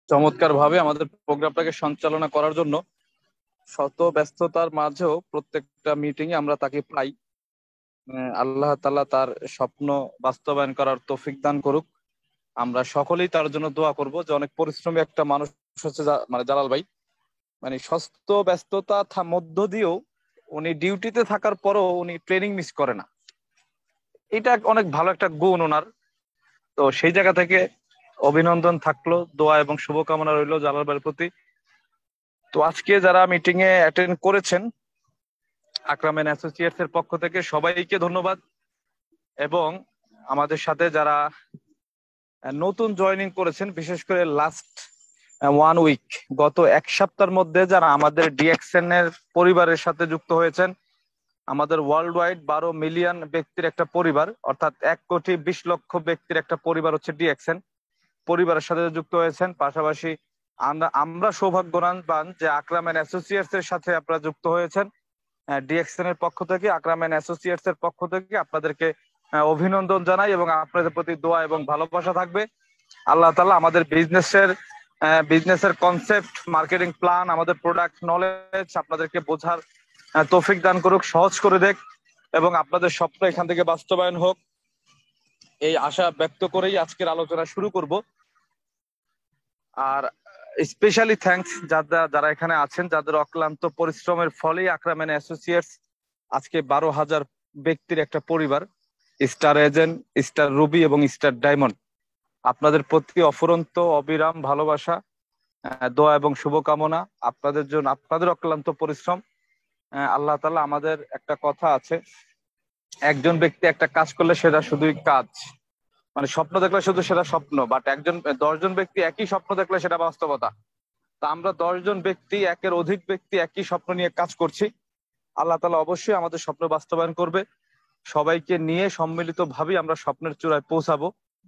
চমৎকার ভাবে আমাদের প্রোগ্রামটাকে সঞ্চালনা করার জন্য শত ব্যস্ততার মাঝেও প্রত্যেকটা মিটিং এ আমরা তাকে পাই। আল্লাহ তাআলা তার স্বপ্ন বাস্তবায়ন করার তৌফিক দান করুক। আমরা সকলেই তার জন্য দোয়া করব যে অনেক পরিশ্রমী একটা মানুষ হচ্ছে মানে জালাল ভাই, মানে স্বস্ত ব্যস্ততা মধ্য দিয়েও উনি ডিউটিতে থাকার পরও উনি ট্রেনিং মিস করে না। এটা অনেক ভালো একটা গুণ ওনার। তো সেই জায়গা থেকে অভিনন্দন থাকলো, দোয়া এবং শুভকামনা রইলো জালাল ভাইয়ের প্রতি। তো আজকে যারা মিটিং এ অ্যাটেন্ড করেছেন আকরাম এন্ড অ্যাসোসিয়েটস এর পক্ষ থেকে সবাইকে ধন্যবাদ, এবং আমাদের সাথে যারা নতুন জয়েনিং করেছেন, বিশেষ করে লাস্ট 1 উইক, গত এক সপ্তাহের মধ্যে যারা আমাদের ডিএক্সএন এর পরিবারের সাথে যুক্ত হয়েছেন। আমাদের ওয়ার্ল্ড ওয়াইড 12 মিলিয়ন ব্যক্তির একটা পরিবার, অর্থাৎ 1,20,00,000 ব্যক্তির একটা পরিবার হচ্ছে ডিএক্সএন পরিবারের সাথে যুক্ত হয়েছেন। পাশাপাশি আমরা সৌভাগ্যবান যে আকরাম এন্ড অ্যাসোসিয়েটস এর সাথে আপনারা যুক্ত হয়েছেন। ডিএক্সএন এর পক্ষ থেকে, আকরাম এন্ড অ্যাসোসিয়েটস এর পক্ষ থেকে আপনাদেরকে অভিনন্দন জানাই, এবং আপনাদের প্রতি দোয়া এবং ভালোবাসা থাকবে। আল্লাহ তাআলা আমাদের বিজনেসের কনসেপ্ট, মার্কেটিং প্ল্যান, আমাদের প্রোডাক্ট নলেজ আপনাদেরকে বোঝার তৌফিক দান করুক, সহজ করে দেখ, এবং আপনাদের স্বপ্ন এখান থেকে বাস্তবায়ন হোক, এই আশা ব্যক্ত করেই আজকের আলোচনা শুরু করব। আর স্পেশালি থ্যাঙ্কস যারা এখানে আছেন, যাদের অক্লান্ত পরিশ্রমের ফলেই আকরাম এন্ড অ্যাসোসিয়েটস আজকে 12,000 ব্যক্তির একটা পরিবার। স্টার এজেন্ট, স্টার রুবি এবং স্টার ডায়মন্ড, আপনাদের প্রতি অফুরন্ত অবিরাম ভালোবাসা, দোয়া এবং শুভকামনা আপনাদের জন্য, আপনাদের অক্লান্ত পরিশ্রম। আল্লাহ তাআলা, আমাদের একটা কথা আছে, একজন ব্যক্তি একটা কাজ করলে সেটা শুধুই কাজ, মানে স্বপ্ন দেখলে শুধু সেটা স্বপ্ন, বাট 10জন ব্যক্তি একই স্বপ্ন দেখলে সেটা বাস্তবতা। তা আমরা 10জন ব্যক্তি, একের অধিক ব্যক্তি একই স্বপ্ন নিয়ে কাজ করছি। আল্লাহ তাআলা অবশ্যই আমাদের স্বপ্ন বাস্তবায়ন করবে। সবাইকে নিয়ে সম্মিলিত ভাবে আমরা স্বপ্নের চূড়ায় পৌঁছাবো।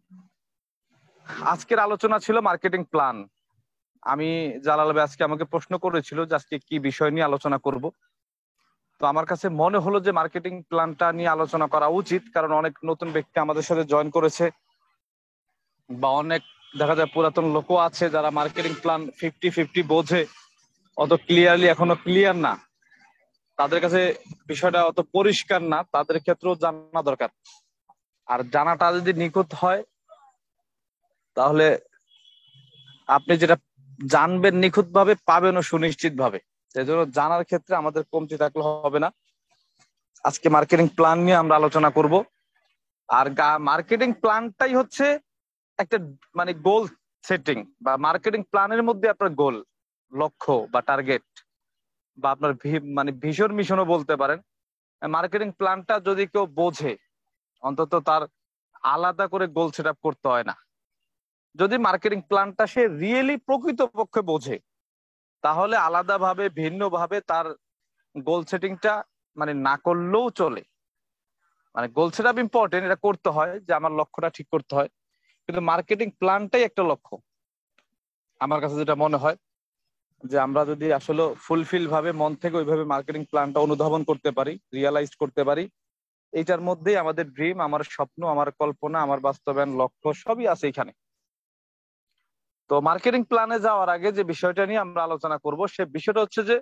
আজকের আলোচনা ছিল মার্কেটিং প্ল্যান। আমি জালাল ভাই আজকে আমাকে প্রশ্ন করেছিল যে আজকে কি বিষয় নিয়ে আলোচনা করব। তো আমার কাছে মনে হলো যে মার্কেটিং প্ল্যানটা নিয়ে আলোচনা করা উচিত, কারণ অনেক নতুন ব্যক্তি আমাদের সাথে জয়েন করেছে, বা অনেক দেখা যায় পুরাতন লোকও আছে যারা মার্কেটিং প্ল্যান 50-50 বোঝে, অত ক্লিয়ারলি এখনো ক্লিয়ার না, তাদের কাছে বিষয়টা অত পরিষ্কার না, তাদের ক্ষেত্রেও জানা দরকার। আর জানাটা যদি নিখুঁত হয়, তাহলে আপনি যেটা জানবেন নিখুঁত ভাবে, পাবেনও সুনিশ্চিত ভাবে। সেজন্য জানার ক্ষেত্রে আমাদের কমতি থাকলে হবে না। আজকে মার্কেটিং প্ল্যান নিয়ে আমরা আলোচনা করব। আর মার্কেটিং প্ল্যানটাই হচ্ছে একটা মানে গোল সেটিং, বা মার্কেটিং প্ল্যানের মধ্যে আপনার গোল, লক্ষ্য বা টার্গেট, বা আপনার মানে ভিশন মিশনও বলতে পারেন। মার্কেটিং প্ল্যানটা যদি কেউ বোঝে, অন্তত তার আলাদা করে গোল সেট আপ করতে হয় না। যদি মার্কেটিং প্ল্যানটা সে রিয়েলি প্রকৃতপক্ষে বোঝে, তাহলে আলাদাভাবে ভিন্নভাবে তার গোল সেটিংটা মানে না করলেও চলে। মানে গোল সেট আপ ইম্পর্টেন্ট, এটা করতে হয়, যে আমার লক্ষ্যটা ঠিক করতে হয়, কিন্তু মার্কেটিং প্ল্যানটাই একটা লক্ষ্য। আমার কাছে যেটা মনে হয় যে আমরা যদি আসলে ফুলফিল ভাবে মন থেকে ওইভাবে মার্কেটিং প্ল্যানটা অনুধাবন করতে পারি, রিয়ালাইজ করতে পারি, এইটার মধ্যেই আমাদের ড্রিম, আমার স্বপ্ন, আমার কল্পনা, আমার বাস্তবায়ন লক্ষ্য সবই আছে এখানে। তো মার্কেটিং প্ল্যানে যাওয়ার আগে যে বিষয়টা নিয়ে আমরা আলোচনা করব, সে বিষয়টা হচ্ছে যে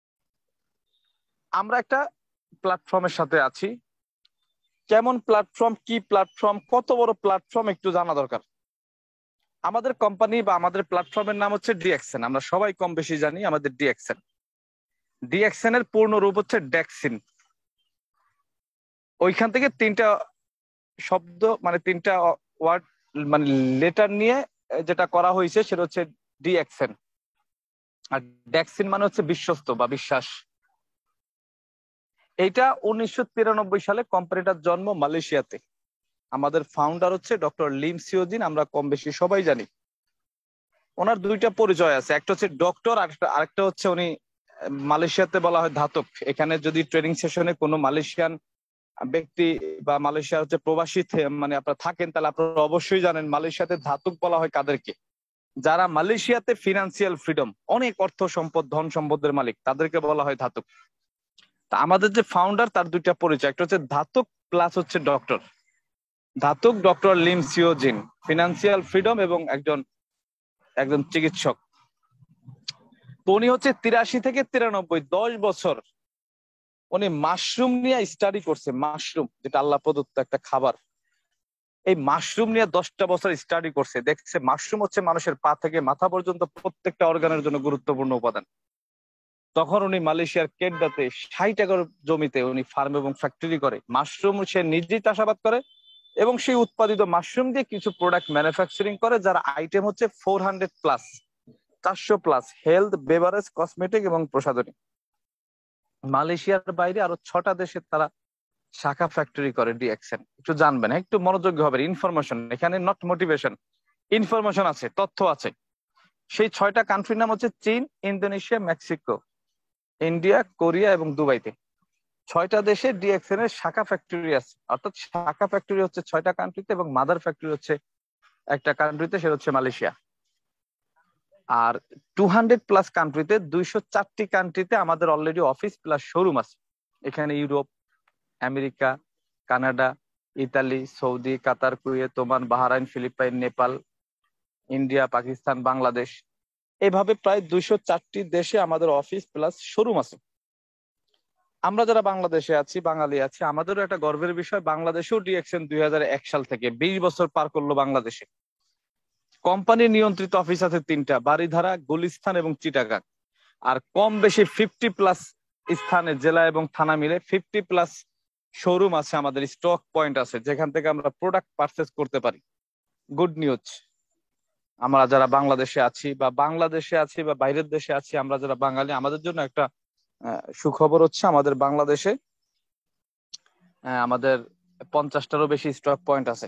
আমরা একটা প্ল্যাটফর্মের সাথে আছি। কেমন প্ল্যাটফর্ম, কি প্ল্যাটফর্ম, কত বড় প্ল্যাটফর্ম, একটু জানা দরকার। আমাদের কোম্পানি বা আমাদের প্ল্যাটফর্মের নাম হচ্ছে ডিএক্সএন। আমরা সবাই কম বেশি জানি আমাদের ডিএক্সএন। ডিএক্সএন এর পূর্ণ রূপ হচ্ছে ডেক্সিন। ওইখান থেকে 3টা শব্দ, মানে 3টা ওয়ার্ড, মানে লেটার নিয়ে যেটা করা হয়েছে সেটা হচ্ছে ডিএক্সএন। আর ডেক্সিন মানে হচ্ছে বিশ্বস্ত বা বিশ্বাস। এইটা 1993 সালে কোম্পানিটার জন্ম মালয়েশিয়াতে। আমাদের ফাউন্ডার হচ্ছে ডক্টর লিম সিওজিন, আমরা কম বেশি সবাই জানি। ওনার 2টা পরিচয় আছে, একটা হচ্ছে ডক্টর, আরেকটা হচ্ছে উনি মালয়েশিয়াতে বলা হয় ধাতক। এখানে যদি ট্রেনিং সেশনে কোনো মালয়েশিয়ান ব্যক্তি বা মালয়েশিয়া হচ্ছে প্রবাসী মানে আপনারা থাকেন, তাহলে আপনারা অবশ্যই জানেন মালয়েশিয়াতে ধাতক বলা হয় কাদেরকে। যারা মালয়েশিয়াতে ফিনান্সিয়াল ফ্রিডম, অনেক অর্থ সম্পদ, ধন সম্পদের মালিক, তাদেরকে বলা হয় ধাতক। তা আমাদের যে ফাউন্ডার, তার 2টা পরিচয়, একটা হচ্ছে ধাতক প্লাস হচ্ছে doctor. Datuk doctor Lim Siow Jin, financial freedom, এবং একজন একজন চিকিৎসক। তো উনি হচ্ছে 83 থেকে 93, 10 বছর উনি মাশরুম নিয়ে স্টাডি করছে। মাশরুম যেটা আল্লাহ প্রদত্ত একটা খাবার, এই মাশরুম নিয়ে 10টা বছর স্টাডি করছে। দেখছে মাশরুম হচ্ছে মানুষের পা থেকে মাথা পর্যন্ত প্রত্যেকটা অর্গানের জন্য গুরুত্বপূর্ণ উপাদান। তখন উনি মালয়েশিয়ার কেডাতে 60 একর জমিতে উনি ফার্ম এবং ফ্যাক্টরি করে। মাশরুম সে নিজেই চাষাবাদ করে এবং সেই উৎপাদিত মাশরুম দিয়ে কিছু প্রোডাক্ট ম্যানুফ্যাকচারিং করে, যার আইটেম হচ্ছে 400+, 400+, হেলথ, বেভারেজ, কসমেটিক এবং প্রসাধনী। মালয়েশিয়ার বাইরে আরো 6টা দেশে তারা শাখা ফ্যাক্টরি করে ডিএক্সএন। একটু জানবেন, একটু মনোযোগী হবে। ইনফরমেশন এখানে, নট মোটিভেশন, ইনফরমেশন আছে, তথ্য আছে। সেই 6টা কান্ট্রির নাম হচ্ছে চীন, ইন্দোনেশিয়া, মেক্সিকো, ইন্ডিয়া, কোরিয়া এবং দুবাইতে। 6টা দেশে ডিএক্সএন এর শাখা ফ্যাক্টরি আছে। অর্থাৎ শাখা ফ্যাক্টরি হচ্ছে 6টা কান্ট্রিতে এবং মাদার ফ্যাক্টরি হচ্ছে একটা কান্ট্রিতে, সেটা হচ্ছে মালয়েশিয়া। আর 200+ কান্ট্রিতে, 204টি কান্ট্রিতে আমাদের অলরেডি অফিস প্লাস শোরুম আছে। এখানে Europe, America, Canada, Italy, Saudi, Qatar, Kuwait, Oman, Bahrain, Philippine, Nepal, India, Pakistan, Bangladesh, এইভাবে প্রায় 204টি দেশে আমাদের অফিস প্লাস শোরুম আছে। আমরা যারা বাংলাদেশে আছি, বাঙালি আছি, আমাদেরও একটা গর্বের বিষয়, বাংলাদেশেও ডিএক্সএন 2001 সাল থেকে 20 বছর পার করলো বাংলাদেশে। কোম্পানি নিয়ন্ত্রিত অফিস আছে 3টা, বারিধারা, গুলিস্তান এবং চিটাগাং। আর কম বেশি 50+ স্থানে, জেলা এবং থানা মিলে 50+ শোরুম আছে আমাদের, স্টক পয়েন্ট আছে যেখান থেকে আমরা প্রোডাক্ট পারচেস করতে পারি। গুড নিউজ, আমরা যারা বাংলাদেশে আছি বা বাইরের দেশে আছি, আমরা যারা বাঙালি, আমাদের জন্য একটা সুখবর হচ্ছে আমাদের বাংলাদেশে আমাদের 50টারও বেশি স্টক পয়েন্ট আছে।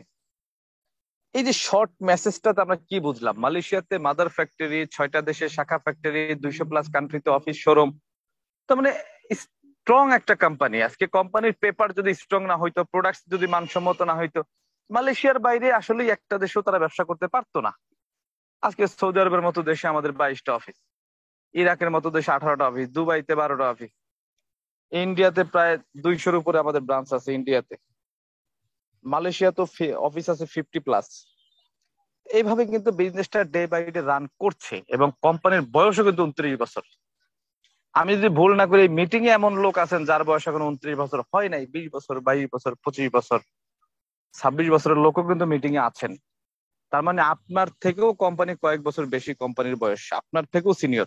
এই যে শর্ট মেসেজটাতে আমরা কি বুঝলাম? মালয়েশিয়াতে মাদার ফ্যাক্টরি, 6টা দেশে শাখা ফ্যাক্টরি, 200+ কান্ট্রিতে অফিস শোরুম, তার মানে স্ট্রং একটা কোম্পানি। আজকে কোম্পানির পেপার যদি স্ট্রং না হইতো, প্রোডাক্ট যদি মানসম্মত না হইতো, মালয়েশিয়ার বাইরে আসলে একটা দেশেও তারা ব্যবসা করতে পারতো না। আজকে সৌদি আরবের মতো দেশে আমাদের 22টা অফিস, ইরাকের মতো দেশে 18টা অফিস, দুবাইতে 12টা অফিস, ইন্ডিয়াতে প্রায় 200-র উপরে আমাদের ব্রাঞ্চ আছে ইন্ডিয়াতে, মালয়েশিয়া তো অফিস আছে 50+। এইভাবে কিন্তু বিজনেসটা ডে বাই ডে রান করছে এবং কোম্পানির বয়সও কিন্তু 29 বছর। আমি যদি ভুল না করি, মিটিং এ এমন লোক আছেন যার বয়স এখন 29 বছর হয় নাই, 20 বছর, 22 বছর, 25 বছর, 26 বছরের লোকও কিন্তু মিটিং এ আছেন। তার মানে আপনার থেকেও কোম্পানি কয়েক বছর বেশি, কোম্পানির বয়স আপনার থেকেও সিনিয়র।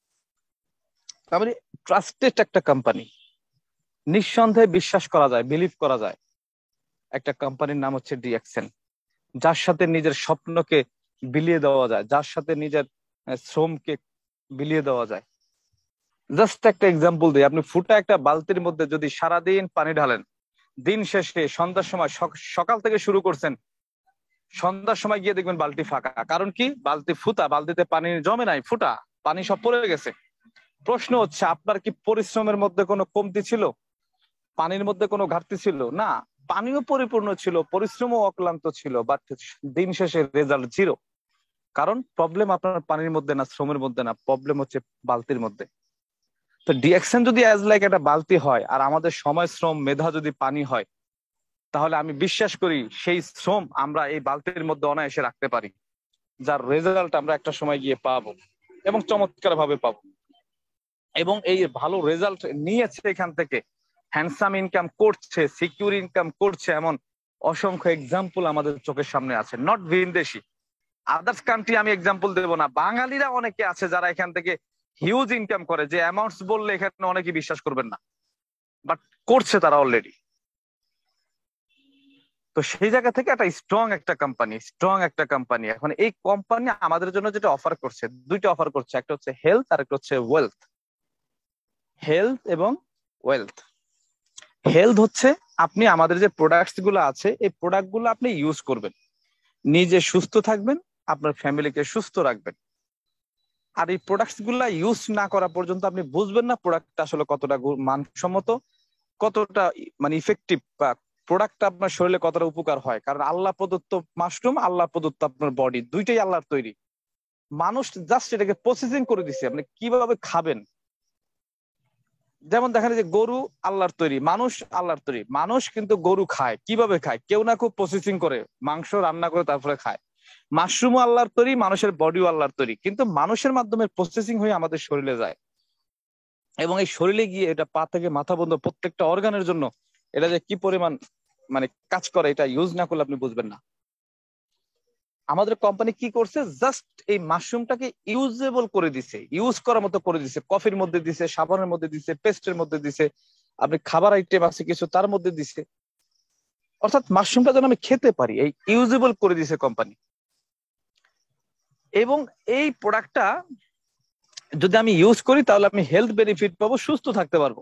তার মানে ট্রাস্টেড একটা কোম্পানি, নিঃসন্দেহে বিশ্বাস করা যায়, বিলিভ করা যায় একটা কোম্পানির নাম হচ্ছে ডিএক্সএন, যার সাথে নিজের স্বপ্নকে বিলিয়ে দেওয়া যায়, যার সাথে নিজের শ্রমকে বিলিয়ে দেওয়া যায়। জাস্ট একটা এক্সাম্পল দিই, আপনি ফুটা একটা বালতির মধ্যে যদি সারাদিন পানি ঢালেন, দিন শেষে সন্ধ্যার সময়, সকাল থেকে শুরু করছেন, সন্ধ্যার সময় গিয়ে দেখবেন বালতি ফাঁকা। কারণ কি? বালতি ফুটা, বালতিতে পানি জমে নাই, ফুটা, পানি সব পড়ে গেছে। প্রশ্ন হচ্ছে, আপনার কি পরিশ্রমের মধ্যে কোনো কমতি ছিল? পানির মধ্যে কোনো ঘাটতি ছিল? না, পানিও পরিপূর্ণ ছিল, পরিশ্রমও অক্লান্ত ছিল, বাট দিন শেষে রেজাল্ট জিরো। কারণ প্রবলেম আপনার পানির মধ্যে না, শ্রমের মধ্যে না, প্রবলেম হচ্ছে বালতির মধ্যে। তো ডিএক্সএন যদি অ্যাজ লাইক একটা বালতি হয় আর আমাদের সময়, শ্রম, মেধা যদি পানি হয়, তাহলে আমি বিশ্বাস করি সেই শ্রম আমরা এই বালতির মধ্যে অনায়াসে রাখতে পারি, যার রেজাল্ট আমরা একটা সময় গিয়ে পাবো এবং চমৎকার ভাবে পাবো। এবং এই ভালো রেজাল্ট নিয়েছে, এখান থেকে হ্যান্ডসাম ইনকাম করছে, সিকিউর ইনকাম করছে, এমন অসংখ্য এক্সাম্পল আমাদের চোখের সামনে আছে। নট ভিনদেশি, আদার্স কান্ট্রি আমি এক্সাম্পল দেবো না, বাঙালিরা অনেকে আছে যারা এখান থেকে হিউজ ইনকাম করে, যে অ্যামাউন্টস বললে এখানে অনেকে বিশ্বাস করবেন না, বাট করছে তারা অলরেডি। তো সেই জায়গা থেকে একটা স্ট্রং একটা কোম্পানি, স্ট্রং একটা কোম্পানি। এখন এই কোম্পানি আমাদের জন্য যেটা অফার করছে, দুইটা অফার করছে, একটা হচ্ছে হেলথ আর একটা হচ্ছে ওয়েলথ। হেলথ এবং ওয়েলথ। হেলথ হচ্ছে আপনি আমাদের যে প্রোডাক্টস গুলো আছে, এই প্রোডাক্ট গুলো আপনি ইউজ করবেন, নিজে সুস্থ থাকবেন, আপনার ফ্যামিলিকে সুস্থ রাখবেন। আর এই প্রোডাক্টস গুলা ইউজ না করা পর্যন্ত আপনি বুঝবেন না প্রোডাক্টটা আসলে কতটা মানসম্মত, কতটা মানে ইফেক্টিভ, বা প্রোডাক্টটা আপনার শরীরে কতটা উপকার হয়। কারণ আল্লাহ প্রদত্ত মাশরুম, আল্লাহ প্রদত্ত আপনার বডি, দুইটাই আল্লাহর তৈরি। মানুষ জাস্ট এটাকে প্রসেসিং করে দিচ্ছে, আপনি কিভাবে খাবেন। যেমন দেখেন যে গরু আল্লাহর তৈরি, মানুষ আল্লাহর তৈরি। মানুষ কিন্তু গরু খায়, কিভাবে খায়? কেউ না খুব প্রসেসিং করে মাংস রান্না করে তারপরে খায়। মাশরুমও আল্লাহর তৈরি, মানুষের বডিও আল্লাহর তৈরি, কিন্তু মানুষের মাধ্যমে প্রসেসিং হয়ে আমাদের শরীরে যায়, এবং এই শরীরে গিয়ে এটা পা থেকে মাথা পর্যন্ত প্রত্যেকটা অর্গানের জন্য এটা যে কি পরিমাণ মানে কাজ করে, এটা ইউজ না করলে আপনি বুঝবেন না। আমাদের কোম্পানি কি করছে, জাস্ট এই মাশরুমটাকে ইউজেবল করে দিছে, ইউজ করার মতো করে দিছে, কফির মধ্যে দিছে, সাবানের মধ্যে দিছে, পেস্টের মধ্যে দিছে, আপনি খাবার আইটেম আছে কিছু তার মধ্যে দিছে, অর্থাৎ মাশরুমটা যেন আমি খেতে পারি, এই ইউজেবল করে দিছে কোম্পানি। এবং এই প্রোডাক্টটা যদি আমি ইউজ করি তাহলে আমি হেলথ বেনিফিট পাবো, সুস্থ থাকতে পারবো।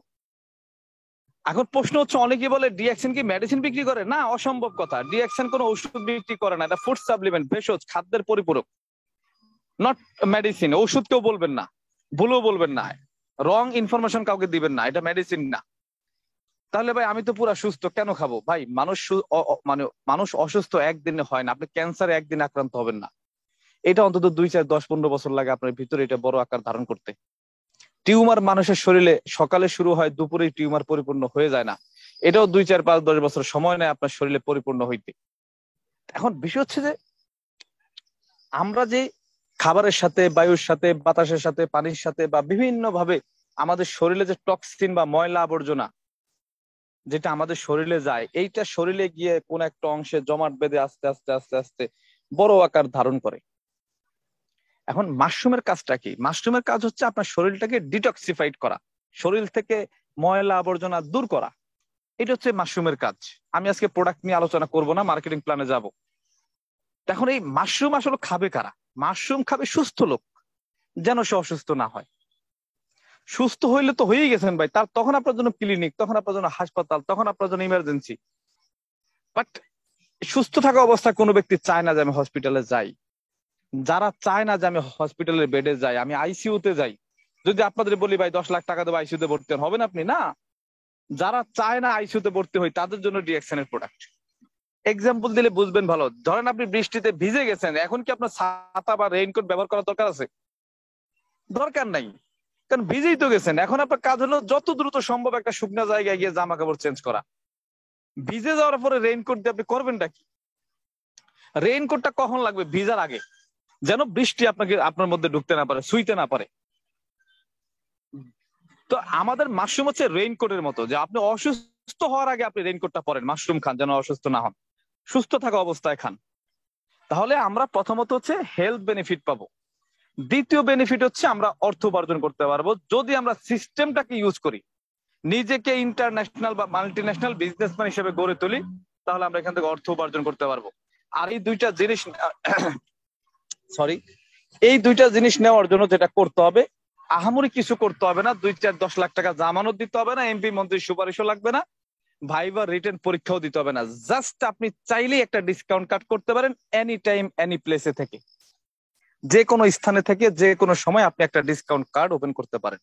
এখন প্রশ্ন হচ্ছে, অনেকে বলে ডিএক্সএন কি মেডিসিন বিক্রি করে? না, অসম্ভব কথা। ডিএক্সএন কোনো ওষুধ বিক্রি করে না, এটা ফুড সাপ্লিমেন্ট, ভেষজ, খাদ্যের পরিপূরক, নট মেডিসিন। ওষুধ কেউ বলবেন না, ভুলও বলবেন না, রং ইনফরমেশন কাউকে দিবেন না, এটা মেডিসিন না। তাহলে ভাই আমি তো পুরা সুস্থ, কেন খাবো? ভাই মানে মানুষ অসুস্থ একদিনে হয় না, আপনি ক্যান্সারে একদিনে আক্রান্ত হবেন না, এটা অন্তত 2, 4, 10, 15 বছর লাগে আপনার ভিতরে এটা বড় আকার ধারণ করতে। টিউমার মানুষের শরীরে সকালে শুরু হয়, দুপুরে টিউমার পরিপূর্ণ হয়ে যায় না, এটাও 2, 4, 5, 10 বছর সময় নেয় আপনার শরীরে পরিপূর্ণ হইতে। এখন বিষয় হচ্ছে যে আমরা যে খাবারের সাথে, বায়ুর সাথে, বাতাসের সাথে, পানির সাথে বা বিভিন্ন ভাবে আমাদের শরীরে যে টক্সিন বা ময়লা আবর্জনা যেটা আমাদের শরীরে যায়, এইটা শরীরে গিয়ে কোন একটা অংশে জমাট বেঁধে আস্তে আস্তে আস্তে আস্তে বড় আকার ধারণ করে। এখন মাশরুমের কাজটা কি? মাশরুমের কাজ হচ্ছে আপনার শরীরটাকে ডিটক্সিফাইড করা, শরীর থেকে ময়লা আবর্জনা দূর করা, এটা হচ্ছে মাশরুমের কাজ। আমি আজকে প্রোডাক্ট নিয়ে আলোচনা করব না, মার্কেটিং প্ল্যানে যাব। এখন এই মাশরুম আসলে খাবে কারা? মাশরুম খাবে সুস্থ লোক, যেন সে অসুস্থ না হয়। সুস্থ হইলে তো হয়েই গেছেন ভাই, তার তখন আপনার জন্য ক্লিনিক, তখন আপনার জন্য হাসপাতাল, তখন আপনার জন্য ইমার্জেন্সি। বাট সুস্থ থাকা অবস্থায় কোনো ব্যক্তি চায় না যে আমি হসপিটালে যাই। যারা চায় না যে আমি হসপিটালের বেডে যাই, আমি আইসিইউ তে যাই, যদি আপনাদের বলি ভাই 10 লাখ টাকা দেবো আইসিইউ তে ভর্তি হন, হবেন আপনি? না। যারা চায় না আইসিইউ তে ভর্তি হই, তাদের জন্য ডিএক্সএন এর প্রোডাক্ট। এক্সাম্পল দিলে বুঝবেন ভালো। ধরেন আপনি বৃষ্টিতে ভিজে গেছেন, এখন কি আপনার ছাতা বা রেইনকোট ব্যবহার করার দরকার আছে? দরকার নাই, কারণ ভিজেই তো গেছেন। এখন আপনার কাজ হলো যত দ্রুত সম্ভব একটা শুকনো জায়গায় গিয়ে জামা কাপড় চেঞ্জ করা। ভিজে যাওয়ার পরে রেইনকোট দিয়ে আপনি করবেনটা কি? রেইনকোটটা কখন লাগবে? ভিজার আগে, যেন বৃষ্টি আপনাকে আপনার মধ্যে ঢুকতে না পারে, ছুঁইতে না পারে। তো আমাদের মাশরুম হচ্ছে রেইনকোটের মতো, যে আপনি অসুস্থ হওয়ার আগে আপনি রেইনকোটটা পরেন, মাশরুম খান যেন অসুস্থ না হন, সুস্থ থাকা অবস্থায় খান। তাহলে আমরা প্রথমত হচ্ছে হেলথ বেনিফিট পাবো। দ্বিতীয় বেনিফিট হচ্ছে আমরা অর্থ উপার্জন করতে পারবো, যদি আমরা সিস্টেমটাকে ইউজ করি, নিজেকে ইন্টারন্যাশনাল বা মাল্টিন্যাশনাল বিজনেসম্যান হিসেবে গড়ে তুলি, তাহলে আমরা এখান থেকে অর্থ উপার্জন করতে পারবো। আর এই দুইটা জিনিস সরি এই দুইটা জিনিস নেওয়ার জন্য যেটা করতে হবে, আহামরি কিছু করতে হবে না, 2, 4, 10 লাখ টাকা জামানত দিতে হবে না, এমপি মন্ত্রীর সুপারিশও লাগবে না, ভাইবা রিটেন পরীক্ষাও দিতে হবে না। জাস্ট আপনি চাইলেই একটা ডিসকাউন্ট কাট করতে পারেন, এনি টাইম এনি প্লেসে থেকে, যে কোনো স্থানে থেকে, যে কোনো সময় আপনি একটা ডিসকাউন্ট কার্ড ওপেন করতে পারেন।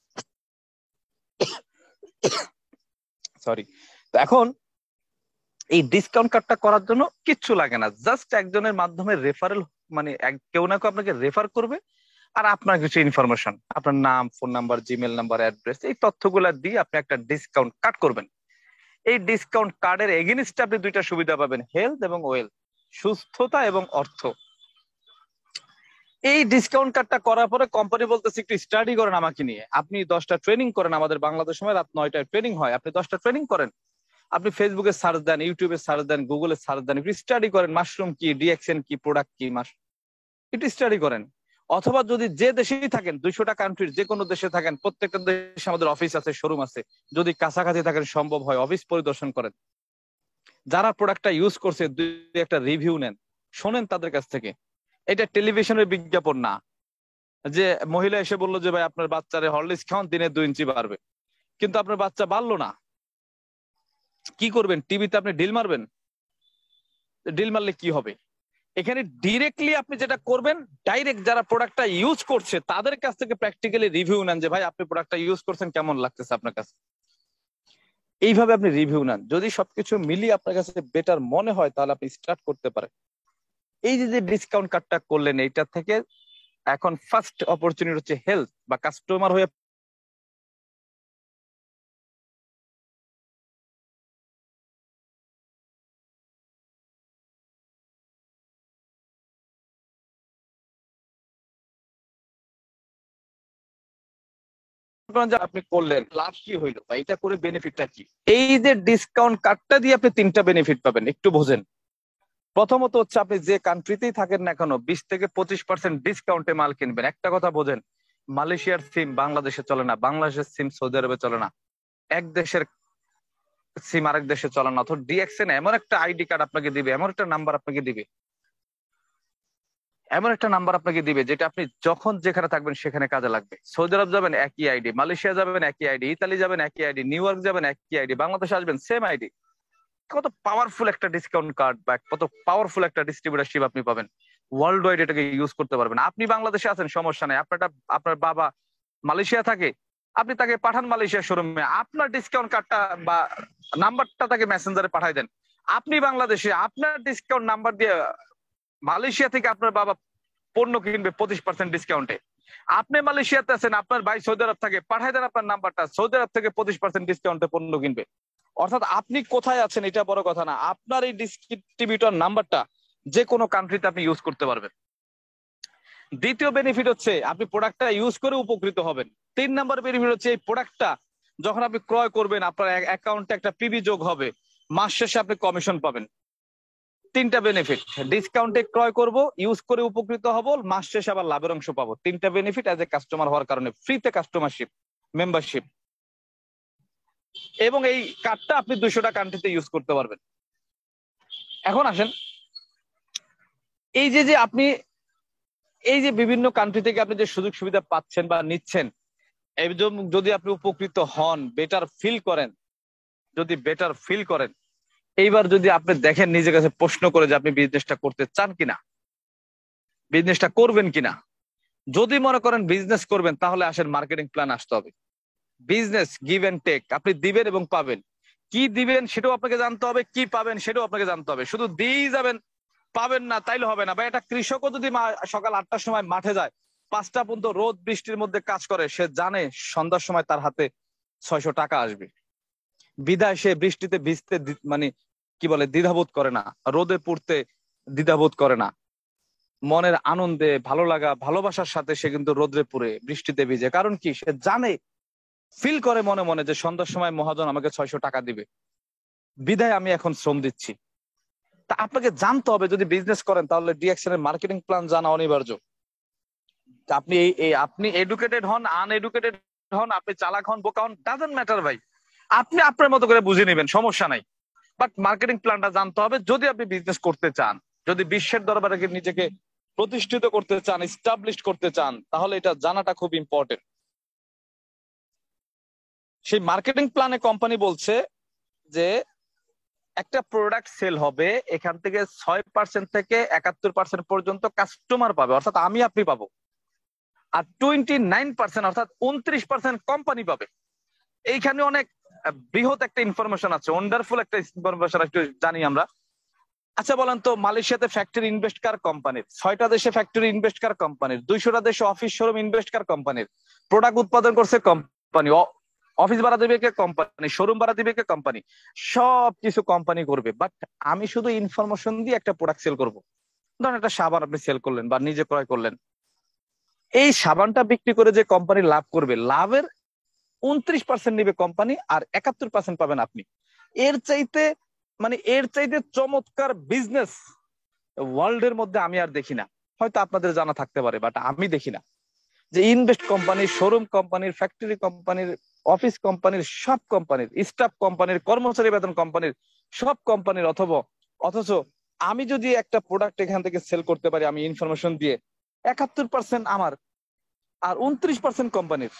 সরি। তো এখন এই ডিসকাউন্ট কার্ডটা করার জন্য কিচ্ছু লাগে না, জাস্ট একজনের মাধ্যমে রেফারেল, মানে কেউ না কেউ আপনাকে রেফার করবে, আর আপনার কিছু ইনফরমেশন, আপনার নাম, phone number, Gmail number, address, এই তথ্যগুলা দিয়ে আপনি একটা ডিসকাউন্ট কার্ড করবেন। এই ডিসকাউন্ট কার্ডের এগেইনস্টে আপনি দুইটা সুবিধা পাবেন, হেলথ এবং ওয়েলথ, সুস্থতা এবং অর্থ। এই ডিসকাউন্ট কার্ডটা করার পরে কোম্পানি বলতেছে একটু স্টাডি করেন আমাকে নিয়ে, আপনি 10টা ট্রেনিং করেন, আমাদের বাংলাদেশ সময় রাত 9টায় ট্রেনিং হয়, আপনি 10টা ট্রেনিং করেন, আপনি ফেসবুকে সার্চ দেন, ইউটিউবে সার্চ দেন, গুগলে সার্চ দেন, একটু স্টাডি করেন মাশরুম কি, ডিএক্সএন কি, প্রোডাক্ট কি, একটু স্টাডি করেন। অথবা যদি যে দেশেই থাকেন, 200টা কান্ট্রির যে কোনো দেশে থাকেন, প্রত্যেকটা দেশে আমাদের অফিস আছে, শোরুম আছে, যদি কাছাকাছি থাকেন সম্ভব হয় অফিস পরিদর্শন করেন, যারা প্রোডাক্টটা ইউজ করছে দুই একটা রিভিউ নেন, শোনেন তাদের কাছ থেকে। এটা টেলিভিশনের বিজ্ঞাপন না, যে মহিলা এসে বললো যে ভাই আপনার বাচ্চারে হরলিক্স খাওয়ান, দিনে 2 ইঞ্চি বাড়বে, কিন্তু আপনার বাচ্চা বাড়লো না, কি করবেন? টিভিতে আপনি ডিল মারবেন? ডিল মারলে কি হবে? এখানে ডিরেক্টলি আপনি যেটা করবেন, ডাইরেক্ট যারা প্রোডাক্টটা ইউজ করছে তাদের কাছ থেকে প্র্যাকটিক্যালি রিভিউ নেন, যে ভাই আপনি প্রোডাক্টটা ইউজ করছেন, কেমন লাগতেছে আপনার কাছে। এইভাবে আপনি রিভিউ নেন, যদি সবকিছু মিলিয়ে আপনার কাছে বেটার মনে হয় তাহলে আপনি স্টার্ট করতে পারেন। এই যে ডিসকাউন্ট কার্ডটা করলেন, এইটা থেকে এখন ফার্স্ট অপরচুনিটি হচ্ছে হেলথ বা কাস্টমার হয়ে যে আপনি করলেন, লাভ কি হইলো বা এটা করে বেনিফিটটা কি? এই যে ডিসকাউন্ট কার্ডটা দিয়ে আপনি 3টা বেনিফিট পাবেন, একটু বোঝেন। প্রথমত হচ্ছে আপনি যে কান্ট্রিতেই থাকেন না কেন 20 থেকে 25% ডিসকাউন্টে মাল কিনবেন। একটা কথা বোঝেন, মালয়েশিয়ার সিম বাংলাদেশে চলে না, বাংলাদেশের সিম সৌদি আরবে চলে না, এক দেশের সিম আরেক দেশে চলে না। অথবা ডিএক্সএন এমন একটা আইডি কার্ড আপনাকে দিবে, এমন একটা নাম্বার আপনাকে দিবে, এমন একটা নাম্বার আপনাকে দিবে যেটা আপনি যখন যেখানে থাকবেন সেখানে কাজে লাগবে। সৌদি আরব যাবেন একই আইডি, মালয়েশিয়া যাবেন একই আইডি, ইতালি যাবেন একই আইডি, নিউ ইয়র্ক যাবেন একই আইডি, বাংলাদেশে আসবেন সেম আইডি। কত পাওয়ারফুল একটা ডিসকাউন্ট কার্ড বা কত পাওয়ারফুল একটা ডিস্ট্রিবিউটারশিপ আপনি পাবেন। ওয়ার্ল্ড ওয়াইড এটাকে ইউজ করতে পারবেন। আপনি বাংলাদেশে আছেন, সমস্যা নাই, আপনার বাবা মালয়েশিয়া থাকে, আপনি তাকে পাঠান মালয়েশিয়া শোরুমে, আপনার ডিসকাউন্ট কার্ডটা বা নাম্বারটা তাকে মেসেঞ্জারে পাঠাই দেন। আপনি বাংলাদেশে আপনার ডিসকাউন্ট নাম্বার দিয়ে মালয়েশিয়া থেকে আপনার বাবা পণ্য কিনবে 25% ডিসকাউন্টে। আপনি মালয়েশিয়াতে আছেন, আপনার ভাই সৌদি আরব থাকে, পাঠাই দেন আপনার নাম্বারটা, সৌদি আরব থেকে 25% ডিসকাউন্টে পণ্য কিনবে। অর্থাৎ আপনি কোথায় আছেন এটা বড় কথা না, আপনার এই ডিস্ট্রিবিউটর নাম্বারটা যে কোনো কান্ট্রিতে আপনি ইউজ করতে পারবেন। দ্বিতীয় বেনিফিট হচ্ছে আপনি প্রোডাক্টটা ইউজ করে উপকৃত হবেন। 3 নম্বর বেনিফিট হচ্ছে এই প্রোডাক্টটা যখন আপনি ক্রয় করবেন আপনার অ্যাকাউন্টে একটা পিবি যোগ হবে, মাস শেষে আপনি কমিশন পাবেন। 3টা বেনিফিট, ডিসকাউন্টে ক্রয় করব, ইউজ করে উপকৃত হব, মাস শেষে আবার লাভের অংশ পাবো। 3টা বেনিফিট এজ এ কাস্টমার হওয়ার কারণে, ফ্রিতে কাস্টমারশিপ মেম্বারশিপ, এবং এই কার্ডটা আপনি 200টা কান্ট্রিতে ইউজ করতে পারবেন। এখন আসেন, এই যে আপনি এই যে বিভিন্ন কান্ট্রি থেকে আপনি যে সুযোগ সুবিধা পাচ্ছেন বা নিচ্ছেন, যদি আপনি উপকৃত হন, বেটার ফিল করেন, যদি বেটার ফিল করেন, এইবার যদি আপনি দেখেন নিজের কাছে প্রশ্ন করে যে আপনি বিজনেসটা করতে চান কিনা, বিজনেসটা করবেন কিনা। যদি মনে করেন বিজনেস করবেন তাহলে আসেন মার্কেটিং প্ল্যান আসতে হবে। বিজনেস গিভ এন্ড টেক, আপনি দিবেন এবং পাবেন। কি দিবেন সেটাও আপনাকে জানতে হবে, কি পাবেন সেটাও আপনাকে জানতে হবে। শুধু দিয়েই যাবেন পাবেন না তাইলে হবে না। বা এটা কৃষকও যদি সকাল 8টার সময় মাঠে যায়, 5টা পর্যন্ত রোদ বৃষ্টির মধ্যে কাজ করে, সে জানে সন্ধ্যার সময় তার হাতে 600 টাকা আসবে। বিদায় সে বৃষ্টিতে ভিজতে মানে কি বলে দ্বিধাবোধ করে না, রোদে পুড়তে দ্বিধাবোধ করে না। মনের আনন্দে ভালো লাগা ভালোবাসার সাথে সে কিন্তু রোদ্রে পুড়ে বৃষ্টিতে ভিজে। কারণ কি, সে জানে, ফিল করে মনে মনে যে সন্ধ্যার সময় মহাজন আমাকে 600 টাকা দিবে, বিদায় আমি এখন শ্রম দিচ্ছি। তা আপনাকে জানতে হবে, যদি বিজনেস করেন তাহলে ডিএক্সএন এর মার্কেটিং প্ল্যান জানা অনিবার্য। আপনি আপনি এডুকেটেড হন, আনএডুকেটেড হন, আপনি চালাক হন, বোকা হন, ডাজন্ট ম্যাটার ভাই, আপনি আপনার মতো করে বুঝে নেবেন, সমস্যা নাই। বাট মার্কেটিং প্ল্যানটা জানতে হবে যদি আপনি বিজনেস করতে চান। যদি বিশ্বের দরবারে নিজেকে প্রতিষ্ঠিত করতে চান, এস্টাবলিশ করতে চান, তাহলে এটা জানাটা খুব ইম্পর্টেন্ট। সেই মার্কেটিং প্ল্যানে কোম্পানি বলছে যে একটা প্রোডাক্ট সেল হবে, এখান থেকে 6% থেকে 71% পর্যন্ত কাস্টমার পাবে, অর্থাৎ আমি আপনি পাবো। আর 29% অর্থাৎ 29% কোম্পানি পাবে। এইখানে অনেক বৃহৎ একটা ইনফরমেশন আছে, ওয়ান্ডারফুল একটা ইনফরমেশন একটু জানি আমরা। আচ্ছা বলেন তো, মালয়েশিয়াতে ফ্যাক্টরি ইনভেস্ট কার কোম্পানির, 6টা দেশে ফ্যাক্টরি ইনভেস্ট কার কোম্পানির, 200টা দেশে অফিস শোরুম ইনভেস্ট কার কোম্পানির, প্রোডাক্ট উৎপাদন করছে কোম্পানি, অফিস ভাড়া দিবে কে কোম্পানি, শোরুম ভাড়া দিবে কে কোম্পানি, সবকিছু কোম্পানি করবে। বাট আমি শুধু ইনফরমেশন দিয়ে একটা প্রোডাক্ট সেল করব। ধরেন একটা সাবান আপনি সেল করলেন বা নিজে ক্রয় করলেন, এই সাবানটা বিক্রি করে যে কোম্পানি লাভ করবে, লাভের 29% নিবে কোম্পানি, আর 71% পাবেন আপনি। এর চাইতে এর চাইতে চমৎকার বিজনেস ওয়ার্ল্ড এর মধ্যে আমি আর দেখি না। হয়তো আপনাদের জানা থাকতে পারে, বাট আমি দেখি না যে ইনভেস্ট কোম্পানির, শোরুম কোম্পানির, ফ্যাক্টরি কোম্পানির, অফিস কোম্পানির, সব কোম্পানির, স্টাফ কোম্পানির, কর্মচারী বেতন কোম্পানির, সব কোম্পানির। অথচ আমি যদি একটা প্রোডাক্ট এখান থেকে সেল করতে পারি, আমি ইনফরমেশন দিয়ে, 71% আমার আর 29% কোম্পানির।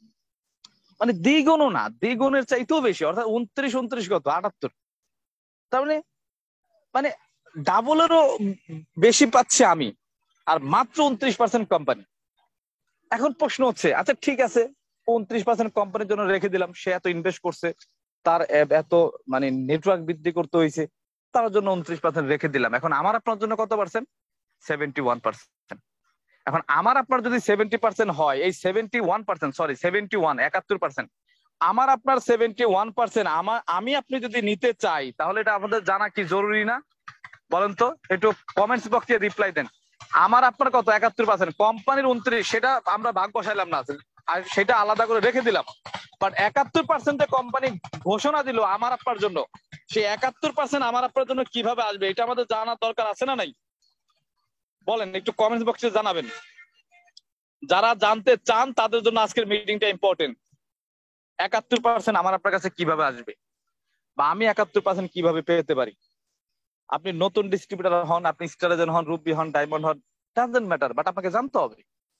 দ্বিগুণও না, দ্বিগুণের চাইতেও বেশি, অর্থাৎ 29 কত 78। তার মানে ডাবলেরও বেশি পাচ্ছে আমি, আর মাত্র 29% কোম্পানি। এখন প্রশ্ন হচ্ছে, আচ্ছা ঠিক আছে, 29% কোম্পানির জন্য রেখে দিলাম, সে এত ইনভেস্ট করছে, তার এত নেটওয়ার্ক বৃদ্ধি করতে হয়েছে, তার জন্য 29% রেখে দিলাম। এখন আমার আপনার জন্য কত পার্সেন্ট? 71%। এখন আমার আপনার যদি 70% হয়, এই 71%, সরি 71, 71%, আমার আপনার 71%, আমি আপনি যদি নিতে চাই, তাহলে এটা আমাদের জানা কি জরুরি না? বলেন তো, একটু কমেন্টস বক্সে রিপ্লাই দেন। আমার আপনার কত? 71%, কোম্পানির 29, সেটা আমরা ভাগ বসাইলাম না, আর সেটা আলাদা করে রেখে দিলাম। বাট 71% কোম্পানি ঘোষণা দিল আমার আপনার জন্য, সেই 71% আমার আপনার জন্য কিভাবে আসবে এটা আমাদের জানার দরকার আছে না নাই? বলেন, একটু কমেন্ট বক্সে জানাবেন। যারা জানতে চান তাদের জন্য আজকের মিটিংটা ইম্পর্টেন্ট। 71% আমার আপনার কাছে কিভাবে আসবে, বা আমি 71% কিভাবে পেতে পারি? আপনি নতুন ডিস্ট্রিবিউটর হন, আপনি স্টারজেন হন, রুবি হন, ডায়মন্ড হন, ডাজন্ট ম্যাটার, বাট আপনাকে জানতে হবে।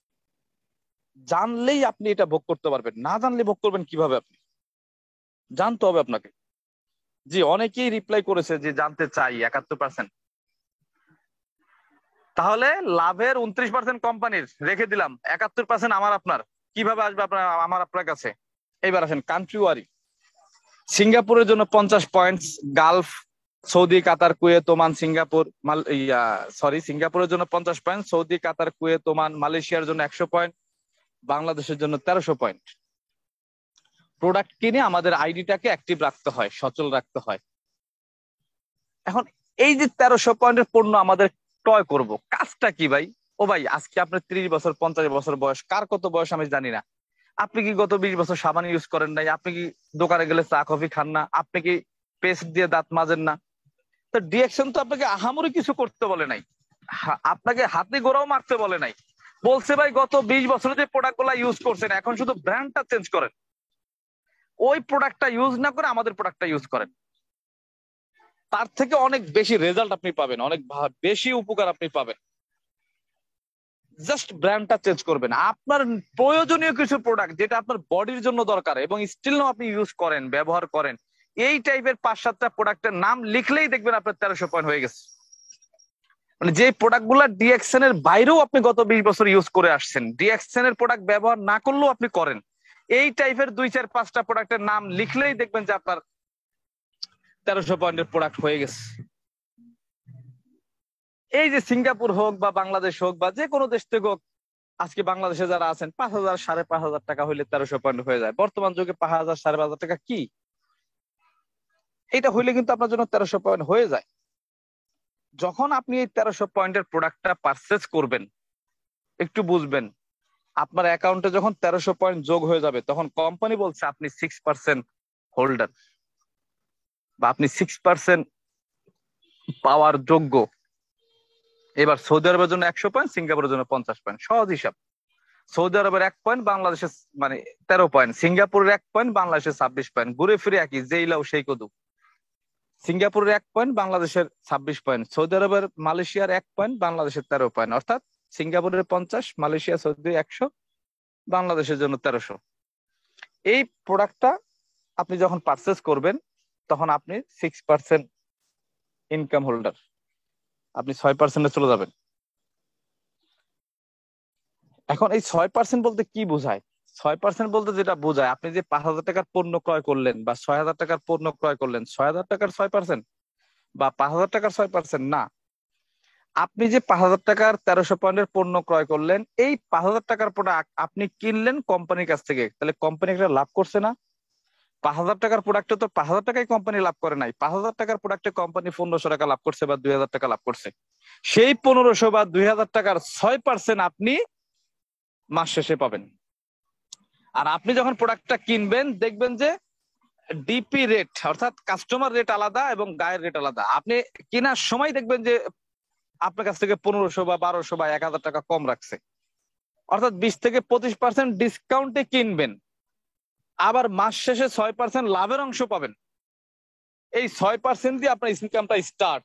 জানলেই আপনি এটা ভোগ করতে পারবেন, না জানলে ভোগ করবেন কিভাবে? আপনি জানতে হবে আপনাকে। জি, অনেকেই রিপ্লাই করেছে যে জানতে চাই 71%। তাহলে লাভের 29% কোম্পানির রেখে দিলাম, 71% আমার আপনার কিভাবে আসবে আপনার আমার আপনার কাছে? এইবার আসেন কান্ট্রি ওয়ারি। সিঙ্গাপুরের জন্য 50 points, Gulf, Saudi, Qatar, Kuwait, Oman, Singapore, সিঙ্গাপুরের জন্য 50 point, Saudi, Qatar, Kuwait, Oman, মালয়েশিয়ার জন্য 100 পয়েন্ট, বাংলাদেশের জন্য 1300 পয়েন্ট। প্রোডাক্ট কিনে আমাদের আইডিটাকে অ্যাক্টিভ রাখতে হয়, সচল রাখতে হয়। এখন এই যে 1300 পয়েন্টের পণ্য আমাদের ক্রয় করব, কাজটা কি ভাই? ও ভাই, আজকে আপনার 30 বছর 50 বছর বয়স, কার কত বয়স আমি জানি না। আপনি কি গত 20 বছর সাবান ইউজ করেন নাই? আপনি কি দোকানে গেলে চা কফি খান না? আপনি কি পেস্ট দিয়ে দাঁত মাজেন না? তো ডিএক্সএন তো আপনাকে আহামরি কিছু করতে বলে নাই, আপনাকে হাতে গোড়াও মারতে বলে নাই। বলছে ভাই গত 20 বছরে যে প্রোডাক্ট গুলা ইউজ করছেন এখন শুধু ব্র্যান্ডটা চেঞ্জ করেন, ওই প্রোডাক্টটা ইউজ না করে আমাদের প্রোডাক্টটা ইউজ করেন। তার থেকে অনেক বেশি রেজাল্ট আপনি পাবেন, অনেক বেশি উপকার আপনি পাবেন। জাস্ট ব্র্যান্ডটা চেঞ্জ করবেন। আপনার প্রয়োজনীয় কিছু প্রোডাক্ট যেটা আপনার বডির জন্য দরকার এবং স্টিল আপনি ইউজ করেন, ব্যবহার করেন, এই টাইপের 5-7টা প্রোডাক্টের নাম লিখলেই দেখবেন আপনার 1300 পয়েন্ট হয়ে গেছে। মানে যে প্রোডাক্ট গুলা ডিএক্সএন এর বাইরেও আপনি গত 20 বছর ইউজ করে আসছেন, ডিএক্সএন এর প্রোডাক্ট ব্যবহার না করলেও আপনি করেন, এই টাইপের 2-4-5টা প্রোডাক্টের নাম লিখলেই দেখবেন যে আপনার 1300 পয়েন্টের প্রোডাক্ট হয়ে গেছে। এই যে সিঙ্গাপুর হোক বা বাংলাদেশ হোক বা যে কোনো দেশ থেকে হোক, আজকে বাংলাদেশে যারা আছেন 5000 5,500 টাকা হইলে 1300 পয়েন্ট হয়ে যায়। বর্তমান যুগে 5000 5,500 টাকা কি? এটা হইলে কিন্তু আপনার জন্য 1300 পয়েন্ট হয়ে যায়। যখন আপনি এই 1300 পয়েন্টের প্রোডাক্টটা পারচেজ করবেন, একটু বুঝবেন, আপনার অ্যাকাউন্টে যখন 1300 পয়েন্ট যোগ হয়ে যাবে তখন কোম্পানি বলছে আপনি 6% হোল্ডার, বা আপনি 6% পাওয়ার যোগ্য। এবার সৌদি আরবের জন্য 100 পয়েন্ট, সিঙ্গাপুরের জন্য 50 পয়েন্ট, সহজ হিসাব। সৌদি আরবের 1 পয়েন্ট, বাংলাদেশের মানে 13 পয়েন্ট, সিঙ্গাপুরের 1 পয়েন্ট, বাংলাদেশের 26 পয়েন্ট, ঘুরে ফিরে একই, যেই লাও সেই কদু। সিঙ্গাপুরের 1 পয়েন্ট, বাংলাদেশের 26 পয়েন্ট, সৌদি আরবের মালয়েশিয়ার 1 পয়েন্ট, বাংলাদেশের 13 পয়েন্ট, অর্থাৎ সিঙ্গাপুরের 50, মালয়েশিয়া সৌদি 100, বাংলাদেশের জন্য 1300। এই প্রোডাক্টটা আপনি যখন পারচেজ করবেন তখন আপনি 6% ইনকাম হোল্ডার, আপনি 6% চলে যাবেন। এখন এই 6% বলতে কি বোঝায়? 6% বলতে যেটা বোঝায়, আপনি যে 5,000 টাকার পণ্য ক্রয় করলেন বা 6,000 টাকার পণ্য ক্রয় করলেন, 6,000 টাকার 6% বা 5,000 টাকার 6% না। আপনি যে 5,000 টাকার 1300 পয়েন্টের পণ্য ক্রয় করলেন, এই 5,000 টাকার প্রোডাক্ট আপনি কিনলেন কোম্পানির কাছ থেকে, তাহলে কোম্পানি একটা লাভ করছে না? 5,000 টাকার প্রোডাক্টে তো 5,000 টাকায় কোম্পানি লাভ করে নাই, 5,000 টাকার প্রোডাক্টে কোম্পানি 1,500 টাকা লাভ করছে বা 2,000 টাকা লাভ করছে। সেই 1,500 বা 2,000 টাকার 6% আপনি মাস শেষে পাবেন। আর আপনি যখন প্রোডাক্টটা কিনবেন দেখবেন যে ডিপি রেট অর্থাৎ কাস্টমার রেট আলাদা এবং গায়ের রেট আলাদা। আপনি কেনার সময় দেখবেন যে আপনার কাছ থেকে 1,500 বা 1,200 বা 1,000 টাকা কম রাখছে, অর্থাৎ 20-25% ডিসকাউন্টে কিনবেন, আবার মাস শেষে 6% লাভের অংশ পাবেন। এই 6% দিয়ে আপনার ইনকামটা স্টার্ট।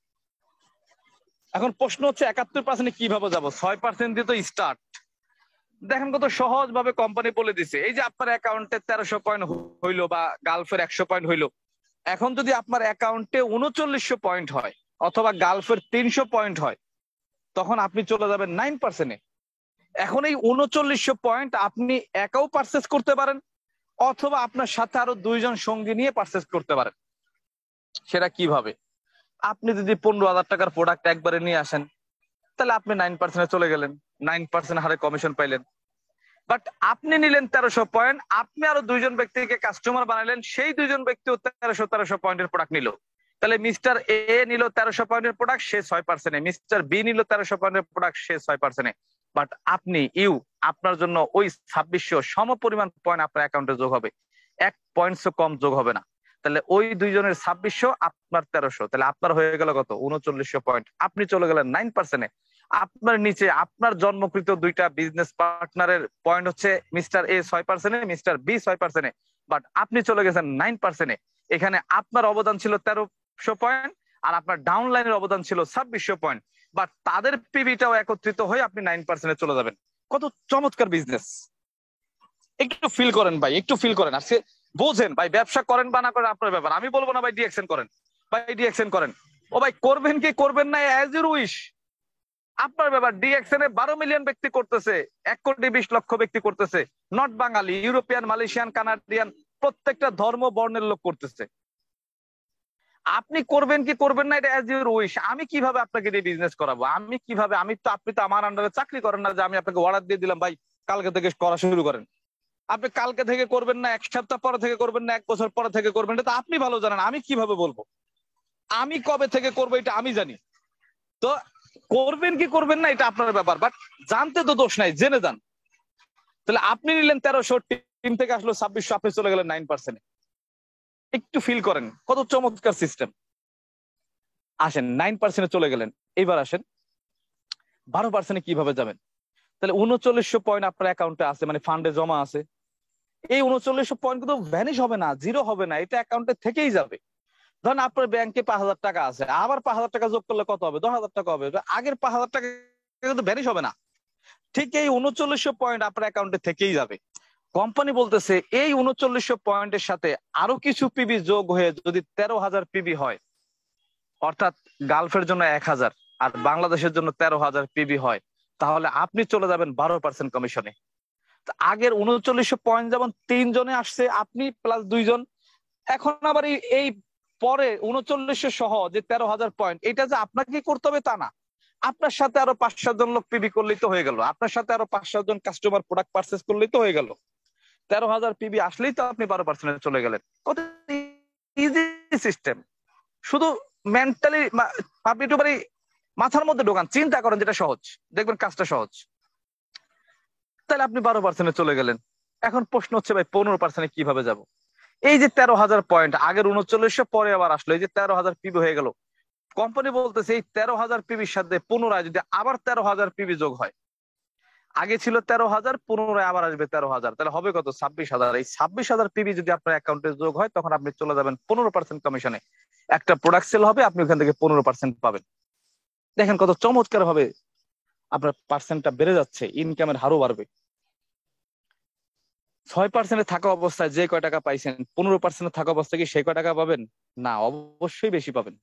এখন প্রশ্ন হচ্ছে 71% কিভাবে যাব? 6% দিয়ে তো স্টার্ট। দেখেন কত সহজ ভাবে কোম্পানি বলে দিছে, এই যে আপনার অ্যাকাউন্টে 1300 পয়েন্ট হইলো বা গালফের 100 পয়েন্ট হইলো, এখন যদি আপনার অ্যাকাউন্টে 3900 পয়েন্ট হয় অথবা গালফের 300 পয়েন্ট হয়, তখন আপনি চলে যাবেন 9%-এ। এখন এই 3900 পয়েন্ট আপনি একাও পারচেস করতে পারেন অথবা আপনার সাথে আরো 2জন সঙ্গী নিয়ে পারচেস করতে পারেন। সেটা কিভাবে? আপনি যদি 15,000 টাকার প্রোডাক্ট একবারে নিয়ে আসেন তাহলে আপনি 9%-এ চলে গেলেন, 9% হারে কমিশন পাইলেন। বাট আপনি নিলেন 1300 পয়েন্ট, আপনি আরো 2জন ব্যক্তিকে কাস্টমার বানাইলেন, সেই 2জন ব্যক্তিও 1300 পয়েন্টের প্রোডাক্ট নিল। তাহলে মিস্টার এ নিল 1300 পয়েন্টের প্রোডাক্ট, সে 6%-এ, মিস্টার বি নিল 1300 পয়েন্টের প্রোডাক্ট, সে 6%-এ। বাট আপনার জন্য ওই 2600 সমপরিমাণ পয়েন্ট আপনার অ্যাকাউন্টে যোগ হবে, 1 পয়েন্টসও কম যোগ হবে না। তাহলে ওই দুইজনের 2600, আপনার 1300, তাহলে আপনার হয়ে গেল কত? 3900 পয়েন্ট। আপনি চলে গেলেন 9%। আপনার নিচে আপনার জন্মকৃত দুইটা বিজনেস পার্টনারের পয়েন্ট হচ্ছে mister A 6%, mister B 6%, but আপনি চলে গেছেন 9%। এখানে আপনার অবদান ছিল 1300 পয়েন্ট, আর আপনার ডাউন লাইনের অবদান ছিল 2600 পয়েন্ট, বাট তাদের পিবিটাও একত্রিত হয়ে আপনি 9% চলে যাবেন। কত চমৎকার বিজনেস! একটু ফিল করেন ভাই, একটু ফিল করেন। আজকে বোঝেন ভাই, ব্যবসা করেন বা না করেন আপনার ব্যাপার। আমি বলবো না ভাই ডিএক্সএন করেন, ভাই ডিএক্সএন করেন। ও ভাই করবেন কি করবেন না, অ্যাজ ইউর উইশ, আপনার ব্যাপার। ডিএক্সএন এ 12 মিলিয়ন ব্যক্তি করতেছে, 1,20,00,000 ব্যক্তি করতেছে, not Bangali, European, Malaysian, Canadian, প্রত্যেকটা ধর্ম বর্ণের লোক করতেছে। আপনি করবেন কি করবেন না, এটা অ্যাজ ইউর উইশ। আমি কিভাবে আপনাকে দিয়ে বিজনেস করাবো? আমি কিভাবে? আপনি তো আমার আন্ডারে চাকরি করেন না যে আমি আপনাকে অর্ডার দিয়ে দিলাম ভাই কালকে থেকে করা শুরু করেন। আপনি কালকে থেকে করবেন না, 1 সপ্তাহ পরে থেকে করবেন না, 1 বছর পরে থেকে করবেন, এটা তো আপনি ভালো জানেন। আমি কিভাবে বলবো? আমি কবে থেকে করবো এটা আমি জানি। তো করবেন কি করবেন না এটা আপনার ব্যাপার, বাট জানতে তো দোষ নাই, জেনে যান। তাহলে আপনি নিলেন 1300, টিম থেকে আসলো 2600, আপনি চলে গেলেন 9%। একটু ফিল করেন কত চমৎকার সিস্টেম। আসেন 9% চলে গেলেন, এইবার আসেন 12% কিভাবে যাবেন? তাহলে 3900 পয়েন্ট আপনার অ্যাকাউন্টে আছে, মানে ফান্ডে জমা আছে। এই 3900 পয়েন্ট কিন্তু ভ্যানিশ হবে না, জিরো হবে না, এটা অ্যাকাউন্টে থেকেই যাবে। ধরেন আপনার ব্যাংকে 5000 টাকা আছে, আবার 5000 টাকা যোগ করলে কত হবে? 10,000 টাকা হবে। আগের 5000 টাকা কিন্তু ভ্যানিশ হবে না, ঠিক এই 3900 পয়েন্ট আপনার অ্যাকাউন্টে থেকেই যাবে। কোম্পানি বলতেছে এই 3900 পয়েন্টের সাথে আরো কিছু পিবি যোগ হয়ে যদি 13,000 পিবি হয়, অর্থাৎ গালফের জন্য 1000 আর বাংলাদেশের জন্য 13,000 পিবি হয়, তাহলে আপনি চলে যাবেন 12% কমিশনে। আগের 3900 পয়েন্ট যেমন 3 জনে আসছে, আপনি প্লাস 2 জন, এখন আবার এই পরে 3900 সহ যে 13,000 পয়েন্ট, এটা যে আপনাকে করতে হবে তা না। আপনার সাথে আরো 5-7 জন লোক পিবি করলেই তো হয়ে গেল, আপনার সাথে আরো 5-7 জন কাস্টমার প্রোডাক্ট পারচেস করলেই তো হয়ে গেল। 13,000 পিবি আসলেই তো আপনি 12% চলে গেলেন। কত ইজি সিস্টেম! শুধু মেন্টালি আপনি একটু মাথার মধ্যে ঢোকান, চিন্তা করেন, যেটা সহজ, দেখবেন কাজটা সহজ। তাহলে আপনি 12% চলে গেলেন। এখন প্রশ্ন হচ্ছে ভাই 15% কিভাবে যাব? এই যে 13,000 পয়েন্ট, আগের 3900 পরে আবার আসলো, এই যে 13,000 পিবি হয়ে গেল। কোম্পানি বলতেছে এই 13,000 পিবির সাথে পুনরায় যদি আবার 13,000 পিবি যোগ হয়, আগে ছিল 13,000, পুনরায় আবার আসবে 13,000, তাহলে হবে কত? 26,000। এই 26,000 পিবি যদি আপনার অ্যাকাউন্টে যোগ হয়, তখন আপনি চলে যাবেন 15% কমিশনে। একটা প্রোডাক্ট সেল হবে, আপনি ওখান থেকে 15% পাবেন। দেখেন কত চমৎকার ভাবে আপনার পার্সেন্টটা বেড়ে যাচ্ছে, ইনকামের হারও বাড়বে। 6% থাকা অবস্থায় যে কয় টাকা পাইছেন, 15% থাকা অবস্থায় কি সেই কয় টাকা পাবেন? না, অবশ্যই বেশি পাবেন।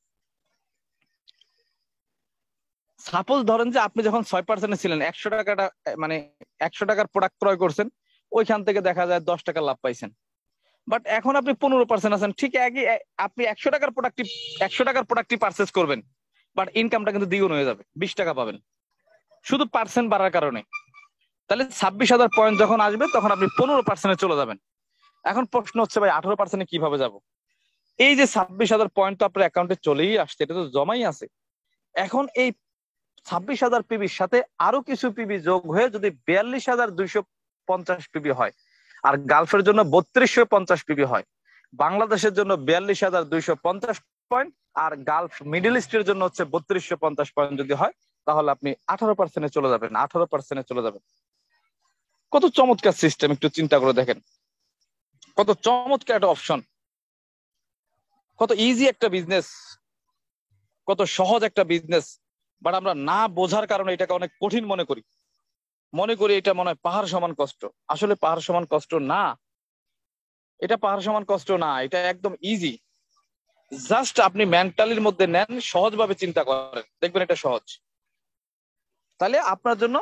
সাপোজ ধরেন যে আপনি যখন 6% ছিলেন, 100 টাকাটা মানে 100 টাকার প্রোডাক্ট ক্রয় করছেন, ওইখান থেকে দেখা যায় 10 টাকা লাভ পাইছেন। বাট এখন আপনি 15% আছেন, ঠিক একই আপনি 100 টাকার প্রোডাক্টটি পারচেস করবেন, বাট ইনকামটা কিন্তু দ্বিগুণ হয়ে যাবে, 20 টাকা পাবেন, শুধু পার্সেন্ট বাড়ার কারণে। তাহলে 26,000 পয়েন্ট যখন আসবে, তখন আপনি 15% চলে যাবেন। এখন প্রশ্ন হচ্ছে ভাই 18% কিভাবে যাব? এই যে 26,000 পয়েন্ট তো আপনার অ্যাকাউন্টে চলেই আসছে, এটা তো জমাই আছে। এখন এই 26,000 পিবির সাথে আরো কিছু পিবি যোগ হয়ে যদি 42,250 পিবি হয়, আর গালফের জন্য 3250 পিবি হয়, বাংলাদেশের জন্য 42,250 পয়েন্ট, আর গালফ মিডল ইস্টের জন্য হচ্ছে 3250 পয়েন্ট যদি হয়, তাহলে আপনি 18% চলে যাবেন। 18% চলে যাবেন। কত চমৎকার সিস্টেম! একটু চিন্তা করে দেখেন, কত চমৎকার একটা অপশন, কত ইজি একটা বিজনেস, কত সহজ একটা বিজনেস। বাট আমরা না বোঝার কারণে এটাকে অনেক কঠিন মনে করি এটা মনে হয় পাহাড় সমান কষ্ট। আসলে পাহাড় সমান কষ্ট না, এটা পাহাড় সমান কষ্ট না, এটা একদম ইজি। জাস্ট আপনি মেন্টালির মধ্যে নেন, সহজভাবে চিন্তা করেন, দেখবেন এটা সহজ। তাহলে আপনার জন্য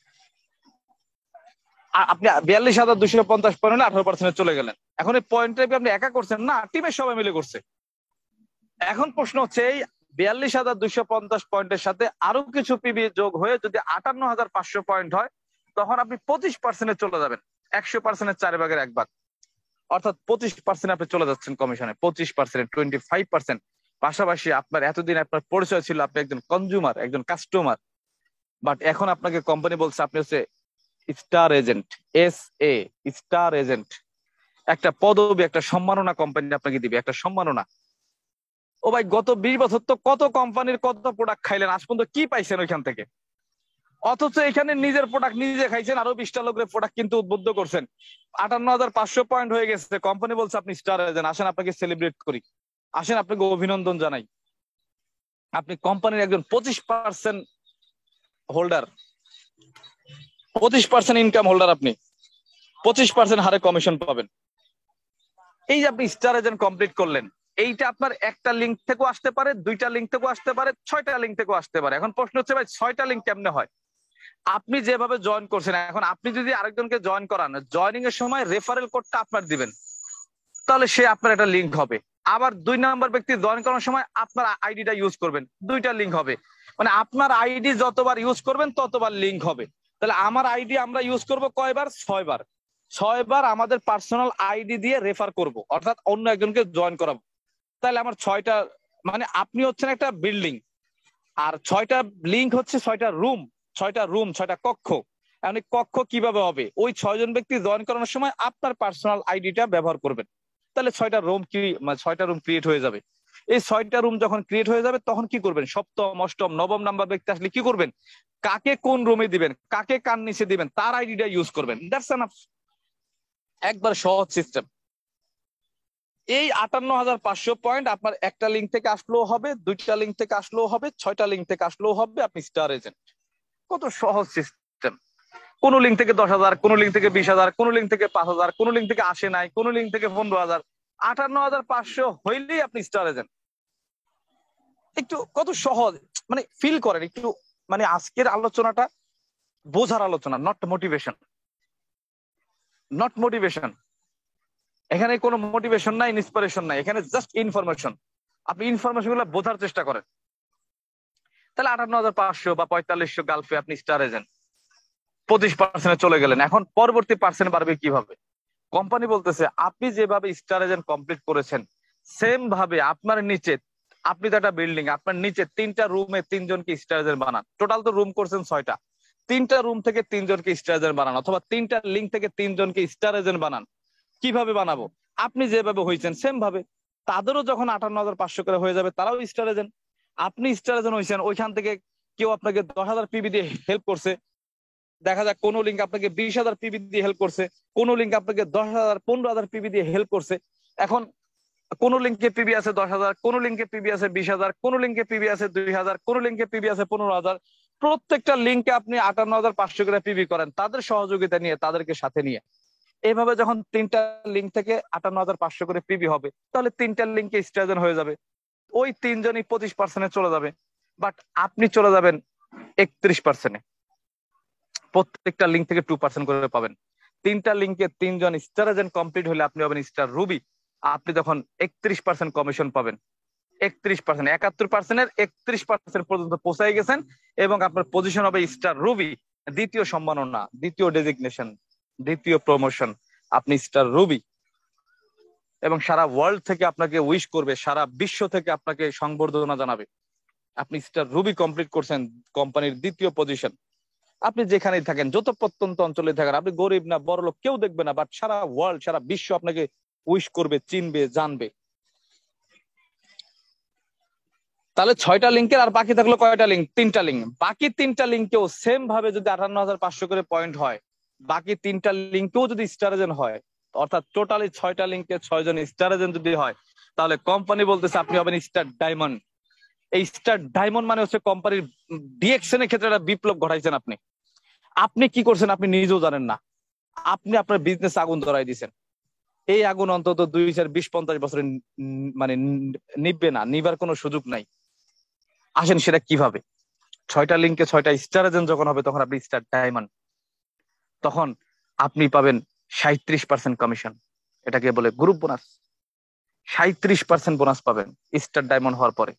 আপনি 42,250 পয়েন্ট 18% চলে গেলেন। এখন এই পয়েন্টটা আপনি একা করছেন না, টিমের সবাই মিলে করছে। এখন প্রশ্ন হচ্ছে এই 42,250 পয়েন্টের সাথে আরো কিছু পিবি যোগ হয়ে যদি 58,500 পয়েন্ট হয়, তখন আপনি 25% চলে যাবেন। 100%-এর 4/1 অর্থাৎ 25% আপনি চলে যাচ্ছেন কমিশনে। 25%, 25%। পাশাপাশি আপনার এতদিন আপনার পরিচয় ছিল আপনি একজন কনজিউমার, একজন কাস্টমার, বাট এখন আপনাকে কোম্পানি বলছে আপনি হচ্ছে star agent, SA, star agent. একটা পদবি, একটা সম্মাননা কোম্পানি আপনাকে দিবে, একটা সম্মাননা। ও ভাই, গত 20 বছর তো কত কোম্পানির কত প্রোডাক্ট খাইলেন, আজ পর্যন্ত কি পাইছেন ওইখান থেকে? অথচ এখানে নিজের প্রোডাক্ট নিজে খাইছেন, আরো 20টা লোকের প্রোডাক্ট কিন্তু উদ্বুদ্ধ করছেন। 58,500 পয়েন্ট হয়ে গেছে, কোম্পানি বলছে আপনি স্টার এজেন্ট, আসেন আপনাকে সেলিব্রেট করি, আসেন আপনাকে অভিনন্দন জানাই। আপনি কোম্পানির একজন 25% হোল্ডার, 25% ইনকাম হোল্ডার, আপনি 25% হারে কমিশন পাবেন। এই যে আপনি স্টার এজেন্ট কমপ্লিট করলেন, এইটা আপনার একটা লিঙ্ক থেকেও আসতে পারে, 2টা লিঙ্ক থেকেও আসতে পারে, 6টা লিঙ্ক থেকেও আসতে পারে। এখন প্রশ্ন হচ্ছে ভাই 6টা লিঙ্ক কেমনে হয়? আপনি যেভাবে জয়েন করছেন, এখন আপনি যদি আরেকজনকে জয়েন করান, জয়নিং এর সময় রেফারেল কোডটা আপনার দিবেন, তাহলে সে আপনার একটা লিঙ্ক হবে। আবার 2 নম্বর ব্যক্তি জয়েন করার সময় আপনার আইডিটা ইউজ করবেন, 2টা লিঙ্ক হবে। মানে আপনার আইডি যতবার ইউজ করবেন ততবার লিঙ্ক হবে। তাহলে আমার আইডি আমরা ইউজ করব কয়বার? 6বার। 6বার আমাদের পার্সোনাল আইডি দিয়ে রেফার করব, অর্থাৎ অন্য একজনকে জয়েন করাবো। তাহলে আমার 6টা, মানে আপনি হচ্ছেন একটা বিল্ডিং, আর 6টা লিঙ্ক হচ্ছে 6টা রুম, 6টা রুম, 6টা কক্ষ। এখন এই কক্ষ কিভাবে হবে? ওই 6জন ব্যক্তি জয়েন করানোর সময় আপনার পার্সোনাল আইডিটা ব্যবহার করবেন, তাহলে 6টা রুম কি, মানে 6টা রুম ক্রিয়েট হয়ে যাবে। এই 6টা রুম যখন ক্রিয়েট হয়ে যাবে, তখন কি করবেন? সপ্তম, অষ্টম, নবম নাম্বার ব্যক্তি আসলে কি করবেন? কাকে কোন রুমে দিবেন, কাকে কার নিচে দিবেন, তার আইডিটা ইউজ করবেন। That's enough. একবার সহজ সিস্টেম। এই 58,500 পয়েন্ট আপনার একটা লিঙ্ক থেকে আসলেও হবে, 2টা লিঙ্ক থেকে আসলেও হবে, 6টা লিঙ্ক থেকে আসলেও হবে, আপনি স্টার এজেন্ট। কত সহজ সিস্টেম। কোন লিঙ্ক থেকে 10,000, কোন লিঙ্ক থেকে 20,000, কোন লিঙ্ক থেকে 5,000, কোন লিঙ্ক থেকে আসে নাই, কোন লিঙ্ক থেকে 15,000। 58,500 হইলেই আপনি স্টার এজেন্ট। একটু কত সহজ, মানে ফিল করেন একটু। মানে আজকের আলোচনাটা বোঝার আলোচনা, নট মোটিভেশন, নট মোটিভেশন। এখানে কোনো মোটিভেশন নাই, ইন্সপিরেশন নাই, এখানে জাস্ট ইনফরমেশন। আপনি ইনফরমেশন গুলো বোঝার চেষ্টা করেন। তাহলে 58,500 বা 4500 গালফে আপনি স্টার এজেন্ট 25% চলে গেলেন। এখন পরবর্তী পার্সেন্ট বাড়বে কিভাবে? কোম্পানি বলতেছে আপনি যেভাবে স্টার এজেন্ট কমপ্লিট করেছেন, সেম ভাবে আপনার নিচে, আপনি তো একটা বিল্ডিং, আপনার নিচে 3টা রুমে 3জনকে স্টার এজেন্ট বানান। টোটাল তো রুম করছেন 6টা, 3টা রুম থেকে 3জনকে স্টার এজেন্ট বানান, অথবা 3টা লিঙ্ক থেকে 3জনকে স্টার এজেন্ট বানান। কিভাবে বানাবো? আপনি যেভাবে হয়েছেন সেম ভাবে তাদেরও যখন 58,500 করে হয়ে যাবে, তারাও স্টার এজেন্ট। আপনি স্টার এজেন্ট হয়েছেন, ওইখান থেকে কেউ আপনাকে 10,000 পিবি দিয়ে হেল্প করছে, দেখা যাক কোন লিঙ্ক আপনাকে 20,000 পিবি দিয়ে হেল্প করছে, কোন লিঙ্ক আপনাকে 10,000, 15,000 পিবি দিয়ে হেল্প করছে। এখন কোন লিঙ্কে পিবি আছে 10,000, কোন লিঙ্কে পিবি আছে 20,000, কোন লিঙ্কে পিবি আছে 2,000, কোন লিঙ্কে পিবি আছে 15,000। প্রত্যেকটা লিঙ্কে আপনি 58,500 করে পিবি করেন, তাদের সহযোগিতা নিয়ে, তাদেরকে সাথে নিয়ে। এইভাবে যখন 3টা লিঙ্ক থেকে 58,500 করে পিবি হবে, তাহলে 3টা লিঙ্কে স্টার হয়ে যাবে। ওই 3জনই 25% চলে যাবে, বাট আপনি চলে যাবেন 31%। প্রত্যেকটা লিঙ্ক থেকে 2% করে পাবেন। 3টা লিঙ্কে 3জন স্টার এজেন্ট কমপ্লিট হলে আপনি হবেন স্টার রুবি। আপনি তখন 31% কমিশন পাবেন। 31%, 71%-এর 31% পর্যন্ত পৌঁছাই গেছেন, এবং আপনার পজিশন হবে স্টার রুবি। দ্বিতীয় সম্মাননা, দ্বিতীয় ডেজিগনেশন, দ্বিতীয় প্রমোশন, আপনি স্টার রুবি। এবং সারা ওয়ার্ল্ড থেকে আপনাকে উইশ করবে, সারা বিশ্ব থেকে আপনাকে সংবর্ধনা জানাবে। আপনি স্টার রুবি কমপ্লিট করছেন, কোম্পানির দ্বিতীয় পজিশন। আপনি যেখানেই থাকেন, যত প্রত্যন্ত অঞ্চলে থাকেন, আপনি গরিব না বড়লোক কেউ দেখবে না, বাট সারা ওয়ার্ল্ড, সারা বিশ্ব আপনাকে উইশ করবে, চিনবে, জানবে। তাহলে 6টা লিঙ্কের আর বাকি থাকলো কয়টা লিঙ্ক? 3টা লিঙ্ক। বাকি 3টা লিঙ্কেও সেম ভাবে যদি 58,500 করে পয়েন্ট হয়, বাকি 3টা লিঙ্কেও যদি স্টার এজেন্ট হয়, অর্থাৎ টোটালি 6টা লিঙ্কে 6জন স্টার এজেন্ট যদি হয়, তাহলে কোম্পানি বলতেছে আপনি হবেন স্টার ডায়মন্ড। এই স্টার ডায়মন্ড মানে হচ্ছে কোম্পানির DXN এর ক্ষেত্রে একটা বিপ্লব ঘটাইছেন আপনি। আপনি কি করছেন আপনি নিজেও জানেন না। আপনি আপনার বিজনেস আগুন ধরাই দিয়েছেন। এই আগুন অন্তত 2, 4, 20, 50 বছরে মানে নিববে না, নিবার কোনো সুযোগ নাই। আসেন সেটা কিভাবে? 6টা লিঙ্কে 6টা স্টার এজেন্ট যখন হবে, তখন আপনি স্টার ডায়মন্ড। তখন আপনি পাবেন 37% কমিশন। এটাকে বলে গ্রুপ বোনাস। 37% বোনাস পাবেন স্টার ডায়মন্ড হওয়ার পরে।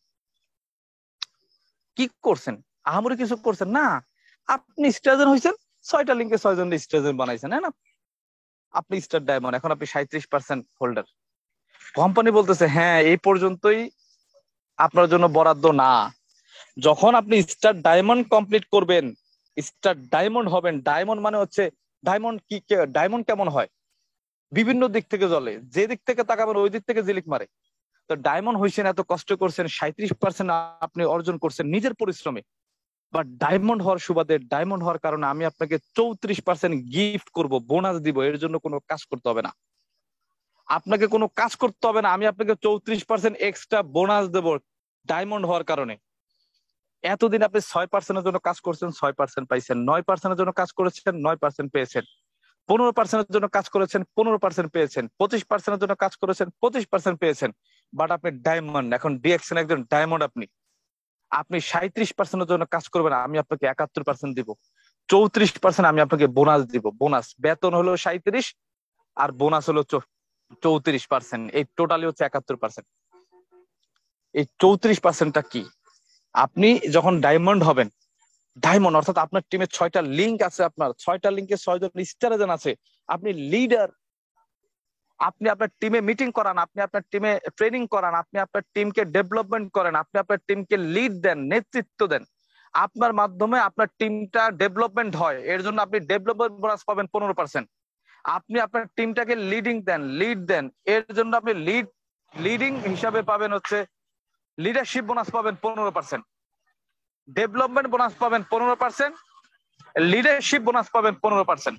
কি করছেন? আহামরি কিছু করছেন না। আপনি স্টার এজেন্ট হয়েছেন, 6টা লিঙ্কে 6জন স্টার এজেন্ট বানাইছেন, হ্যাঁ না? আপনি স্টার ডায়মন্ড, এখন আপনি 37% হোল্ডার। কোম্পানি বলতেছে হ্যাঁ, এই পর্যন্তই আপনার জন্য বরাদ্দ না। যখন আপনি স্টার ডায়মন্ড কমপ্লিট করবেন, স্টার ডায়মন্ড হবেন। ডায়মন্ড মানে হচ্ছে ডায়মন্ড কি, ডায়মন্ড কেমন হয়, বিভিন্ন দিক থেকে জ্বলে, যে দিক থেকে তাকাবেন ওই দিক থেকে ঝিলিক মারে। তো ডায়মন্ড হইছেন, এত কষ্ট করছেন, 37% আপনি অর্জন করছেন নিজের পরিশ্রমে। বাট ডায়মন্ড হওয়ার সুবাদে, ডায়মন্ড হওয়ার কারণে আমি আপনাকে 34% গিফট করব, বোনাস দিব, এর জন্য কোনো কাজ করতে হবে না, আপনাকে কোনো কাজ করতে হবে না, আমি আপনাকে 34% এক্সট্রা বোনাস দেবো ডায়মন্ড হওয়ার কারণে। এতদিন আপনি 6%-এর জন্য কাজ করছেন, 6% পাইছেন, 9%-এর জন্য কাজ করেছেন, 9% পেয়েছেন, 15%-এর জন্য কাজ করেছেন, 15% পেয়েছেন, 25%-এর জন্য কাজ করেছেন, 25% পেয়েছেন। বাট আপনি ডায়মন্ড, এখন ডিএক্সএন একজন ডায়মন্ড। আপনি আপনি 37%-এর জন্য কাজ করবেন, আমি আপনাকে 71% দিব, 34% আমি আপনাকে বোনাস দিব। বোনাস, বেতন হলো 37 আর বোনাস হলো 34%, এই টোটালি হচ্ছে 71%। এই 34%টা কি, আপনি যখন ডায়মন্ড হবেন, ডায়মন্ড অর্থাৎ আপনার টিমে 6টা লিঙ্ক আছে, আপনার 6টা লিঙ্কে 6 জন স্টার এজেন্ট আছে, আপনি লিডার, আপনি আপনার টিমে মিটিং করান, আপনি আপনার টিমে ট্রেনিং করান, আপনি আপনার টিমকে ডেভেলপমেন্ট করেন, আপনি আপনার টিমকে লিড দেন, নেতৃত্ব দেন, আপনার মাধ্যমে আপনার টিমটা ডেভেলপমেন্ট হয়, এর জন্য আপনি ডেভেলপমেন্ট বোনাস পাবেন 15%। আপনি আপনার টিমটাকে লিড দেন, এর জন্য আপনি লিডিং হিসাবে পাবেন হচ্ছে লিডারশিপ বোনাস পাবেন 15%, ডেভেলপমেন্ট বোনাস পাবেন 15%, লিডারশিপ বোনাস পাবেন 15%,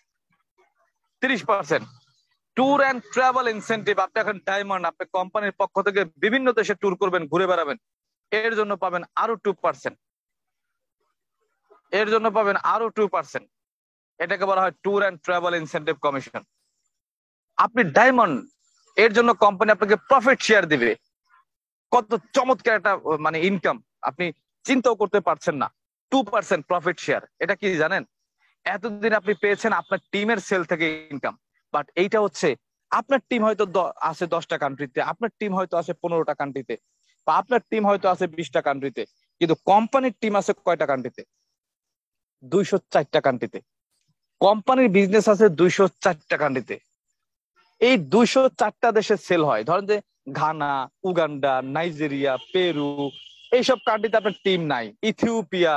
30%। ট্যুর অ্যান্ড ট্রাভেল ইনসেন্টিভ, আপনি এখন ডায়মন্ড, আপনি কোম্পানির পক্ষ থেকে বিভিন্ন দেশে ট্যুর করবেন, ঘুরে বেড়াবেন, এর জন্য পাবেন আরো 2%, এর জন্য পাবেন আরো 2%। এটাকে বলা হয় tour and travel incentive commission. আপনি ডায়মন্ড, এর জন্য কোম্পানি আপনাকে প্রফিট শেয়ার দিবে। কত চমৎকার একটা মানে ইনকাম, আপনি চিন্তাও করতে পারছেন না। 2% প্রফিট শেয়ার, এটা কি জানেন? এতদিন আপনি পেয়েছেন আপনার টিমের সেল থেকে ইনকাম, বাট এইটা হচ্ছে আপনার টিম হয়তো আছে 10টা কান্ট্রিতে, আপনার টিম হয়তো আছে 15টা কান্ট্রিতে, বা আপনার টিম হয়তো আছে 20টা কান্ট্রিতে, কিন্তু কোম্পানির টিম আছে কয়টা কান্ট্রিতে? 204টা কান্ট্রিতে। কোম্পানির বিজনেস আছে 204টা কান্ট্রিতে। এই 204টা দেশে সেল হয়। ধরেন যে ঘানা, উগান্ডা, নাইজেরিয়া, পেরু, এইসব কান্ট্রিতে আপনার টিম নাই, ইথিওপিয়া,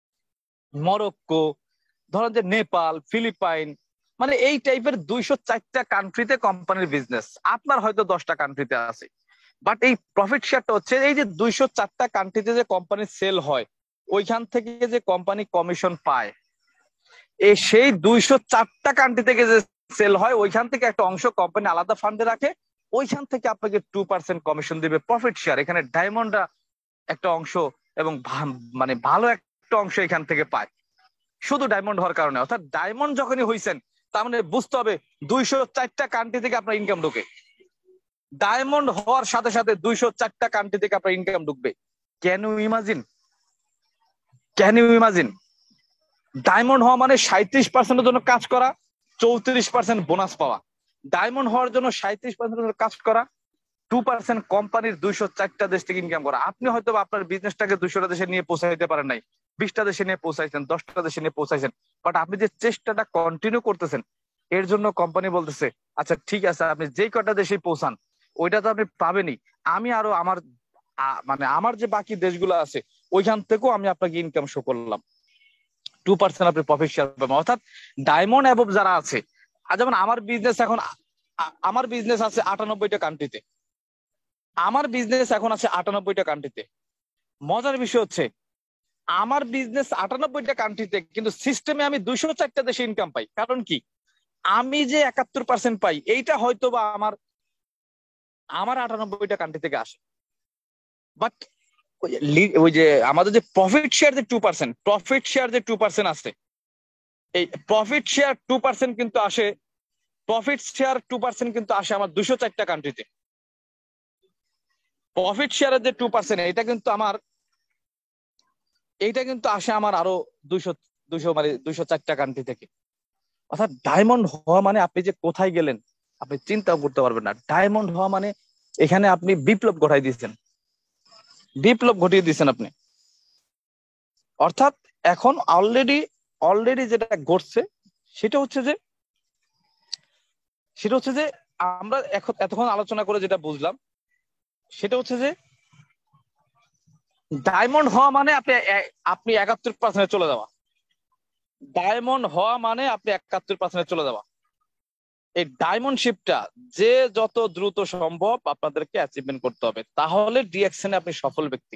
মরক্কো, ধরেন যে নেপাল, ফিলিপাইন, মানে এই টাইপের 204টা কান্ট্রিতে কোম্পানির বিজনেস, আপনার হয়তো 10টা কান্ট্রিতে আছে। বাট এই প্রফিট শেয়ারটা হচ্ছে এই যে 204টা কান্ট্রিতে যে কোম্পানির সেল হয়, ওইখান থেকে যে কোম্পানি কমিশন পায়, এই সেই 204টা কান্ট্রি থেকে যে সেল হয়, ওইখান থেকে একটা অংশ কোম্পানি আলাদা ফান্ডে রাখে, ওইখান থেকে আপনাকে 2% কমিশন দিবে প্রফিট শেয়ার। এখানে ডায়মন্ডরা একটা অংশ এবং মানে ভালো একটা অংশ এখান থেকে পায়, শুধু ডায়মন্ড হওয়ার কারণে। অর্থাৎ ডায়মন্ড যখনই হইছেন, তার মানে বুঝতে হবে 204টা কান্ট্রি থেকে আপনার ইনকাম ঢোকে। ডায়মন্ড হওয়ার সাথে সাথে 204টা কান্ট্রি থেকে আপনার ইনকাম ঢুকবে। Can you imagine? Can you imagine? Diamond হওয়া মানে 37%-এর জন্য কাজ করা, 34% বোনাস পাওয়া। ডায়মন্ড হওয়ার জন্য 37% কাজ করা, 2% কোম্পানির 204টা দেশ থেকে ইনকাম করা। আপনি হয়তো আপনার বিজনেসটাকে 200টা দেশে নিয়ে পৌঁছাইতে পারেন নাই, 20টা দেশে নিয়ে পৌঁছাইছেন, 10টা দেশে নিয়ে পৌঁছাইছেন, বাট আপনি যে চেষ্টাটা কন্টিনিউ করতেছেন, এর জন্য কোম্পানি বলতেছে আচ্ছা ঠিক আছে, আপনি যেই কটা দেশে পৌঁছান ওইটা তো আপনি পাবেনই, আমি আরো আমার মানে আমার যে বাকি দেশগুলো আছে ওইখান থেকেও আমি আপনাকে ইনকাম শো করলাম, 2% আপনি প্রফিট শেয়ার পাবেন। অর্থাৎ ডায়মন্ড অ্যাবভ যারা আছে, যেমন আমার বিজনেস এখন, আমার বিজনেস আছে 98টা কান্ট্রিতে, আমার বিজনেস এখন আছে 98টা কান্ট্রিতে। মজার বিষয় হচ্ছে আমার বিজনেস 98টা কান্ট্রিতে, কিন্তু সিস্টেমে আমি 204টা দেশে ইনকাম পাই। কারণ কি? আমি যে 71% পাই, এইটা হয়তো বা আমার আমার 98টা কান্ট্রি থেকে আসে। বাট ওই যে আমাদের যে প্রফিট শেয়ার যে 2%, প্রফিট শেয়ার যে 2% আছে, এই প্রফিট শেয়ার 2% কিন্তু আসে, প্রফিট শেয়ার 2% কিন্তু আসে আমার 204টা কান্ট্রিতে। প্রফিট শেয়ারের যে 2% এইটা কিন্তু আসে আমার আরো 200 মানে 204টা কান্ট্রি থেকে। অর্থাৎ ডায়মন্ড হওয়া মানে আপনি যে কোথায় গেলেন আপনি চিন্তাও করতে পারবেন না। ডায়মন্ড হওয়া মানে এখানে আপনি বিপ্লব ঘটাই দিয়েছেন, বিপ্লব ঘটিয়ে দিয়েছেন আপনি। অর্থাৎ এখন অলরেডি যেটা ঘটছে সেটা হচ্ছে যে আমরা এতক্ষণ আলোচনা করে যেটা বুঝলাম সেটা হচ্ছে যে ডায়মন্ড হওয়া মানে আপনি 71% চলে যাওয়া। ডায়মন্ড হওয়া মানে আপনি 71% চলে যাওয়া। এই ডায়মন্ড শিপটা যে যত দ্রুত সম্ভব আপনাদেরকে অ্যাচিভমেন্ট করতে হবে, তাহলে ডিএক্সএন আপনি সফল ব্যক্তি।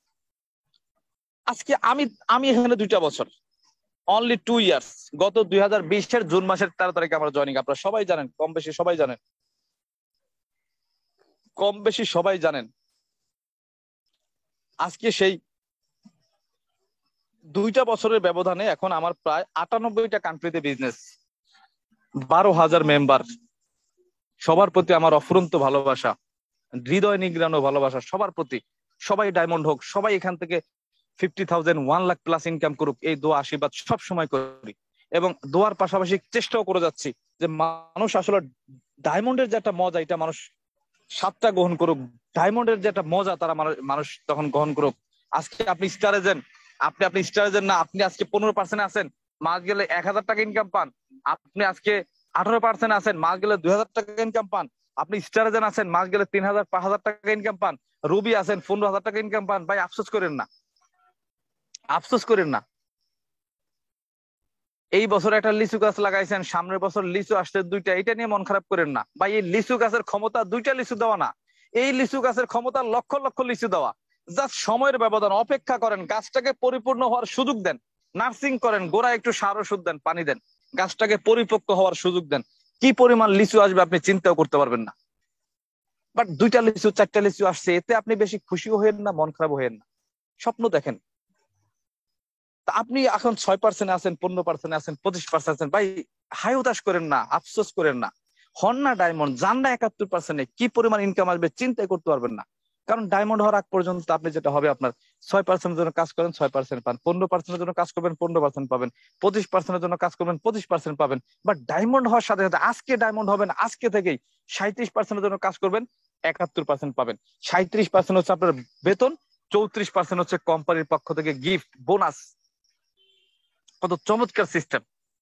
আজকে আমি আমি এখানে 2টা বছর, অনলি 2 ইয়ার্স। গত 2020-এর জুন মাসের 13 তারিখে আমার জয়নিং, আপনারা সবাই জানেন, কম বেশি সবাই জানেন, কম বেশি সবাই জানেন। আজকে সেই 2টা বছরের ব্যবধানে এখন আমার প্রায় 98টা কান্ট্রিতে বিজনেস, 12,000 মেম্বার। সবার প্রতি আমার অফুরন্ত ভালোবাসা, হৃদয় নিংড়ানো ভালোবাসা সবার প্রতি। সবাই ডায়মন্ড হোক, সবাই এখান থেকে 50,000 1 লাখ প্লাস ইনকাম করুক, এই দোয়া আশীর্বাদ সব সময় করি। এবং দোয়ার পাশাপাশি চেষ্টাও করে যাচ্ছি যে মানুষ আসলে ডায়মন্ডের যে একটা মজা, এটা মানুষ স্বাদটা গ্রহণ করুক। ডায়মন্ডের যে একটা মজা তারা মানুষ তখন গ্রহণ করুক। আজকে আপনি স্টারে যান, আপনি স্টারে যান না, আপনি আজকে 15% আছেন, মাস গেলে 1,000 টাকা ইনকাম পান। আপনি আজকে 18% আছেন, মাস গেলে 2,000 টাকা ইনকাম পান। আপনি স্টারে যান আছেন, মাস গেলে 3,000 5,000 টাকা ইনকাম পান। রুবি আছেন, 15,000 টাকা ইনকাম পান। ভাই আফসোস করেন না, আফসোস করেন না। এই বছর একটা লিচু গাছ লাগাইছেন, সামনের বছর লিচু আসছে 2টা, এটা নিয়ে মন খারাপ করেন না ভাই। এই লিচু গাছের ক্ষমতা 2টা লিচু দেওয়া না, এই লিচু গাছের ক্ষমতা লক্ষ লক্ষ লিচু দেওয়া। জাস্ট সময়ের ব্যবধান, অপেক্ষা করেন, গাছটাকে পরিপূর্ণ হওয়ার সুযোগ দেন, নার্সিং করেন, গোড়ায় একটু সার ওষুধ দেন, পানি দেন, গাছটাকে পরিপক্ক হওয়ার সুযোগ দেন। কি পরিমাণ লিচু আসবে আপনি চিন্তাও করতে পারবেন না। বাট 2টা লিচু 4টা লিচু আসছে, এতে আপনি বেশি খুশিও হয়েন না, মন খারাপ হয়েন না, স্বপ্ন দেখেন। আপনি এখন 6% আছেন, 15% আছেন, 25% আছেন, ভাই হাই হতাশ করেন না, আফসোস করেন না। হন না ডায়মন্ড, যান না 71%, কি পরিমাণ ইনকাম আসবে চিন্তাই করতে পারবেন না। কারণ ডায়মন্ড হওয়ার আগ পর্যন্ত আপনি যেটা হবে, আপনার 6%-এর জন্য কাজ করেন 6% পান, 15%-এর জন্য কাজ করবেন 15% পাবেন, 25%-এর জন্য কাজ করবেন 25% পাবেন। বাট ডায়মন্ড হওয়ার সাথে সাথে আজকে ডায়মন্ড হবেন, আজকে থেকেই 37%-এর জন্য কাজ করবেন, 71% পাবেন। 37% হচ্ছে আপনার বেতন, 34% হচ্ছে কোম্পানির পক্ষ থেকে গিফট বোনাস। কত চমৎকার সিস্টেম!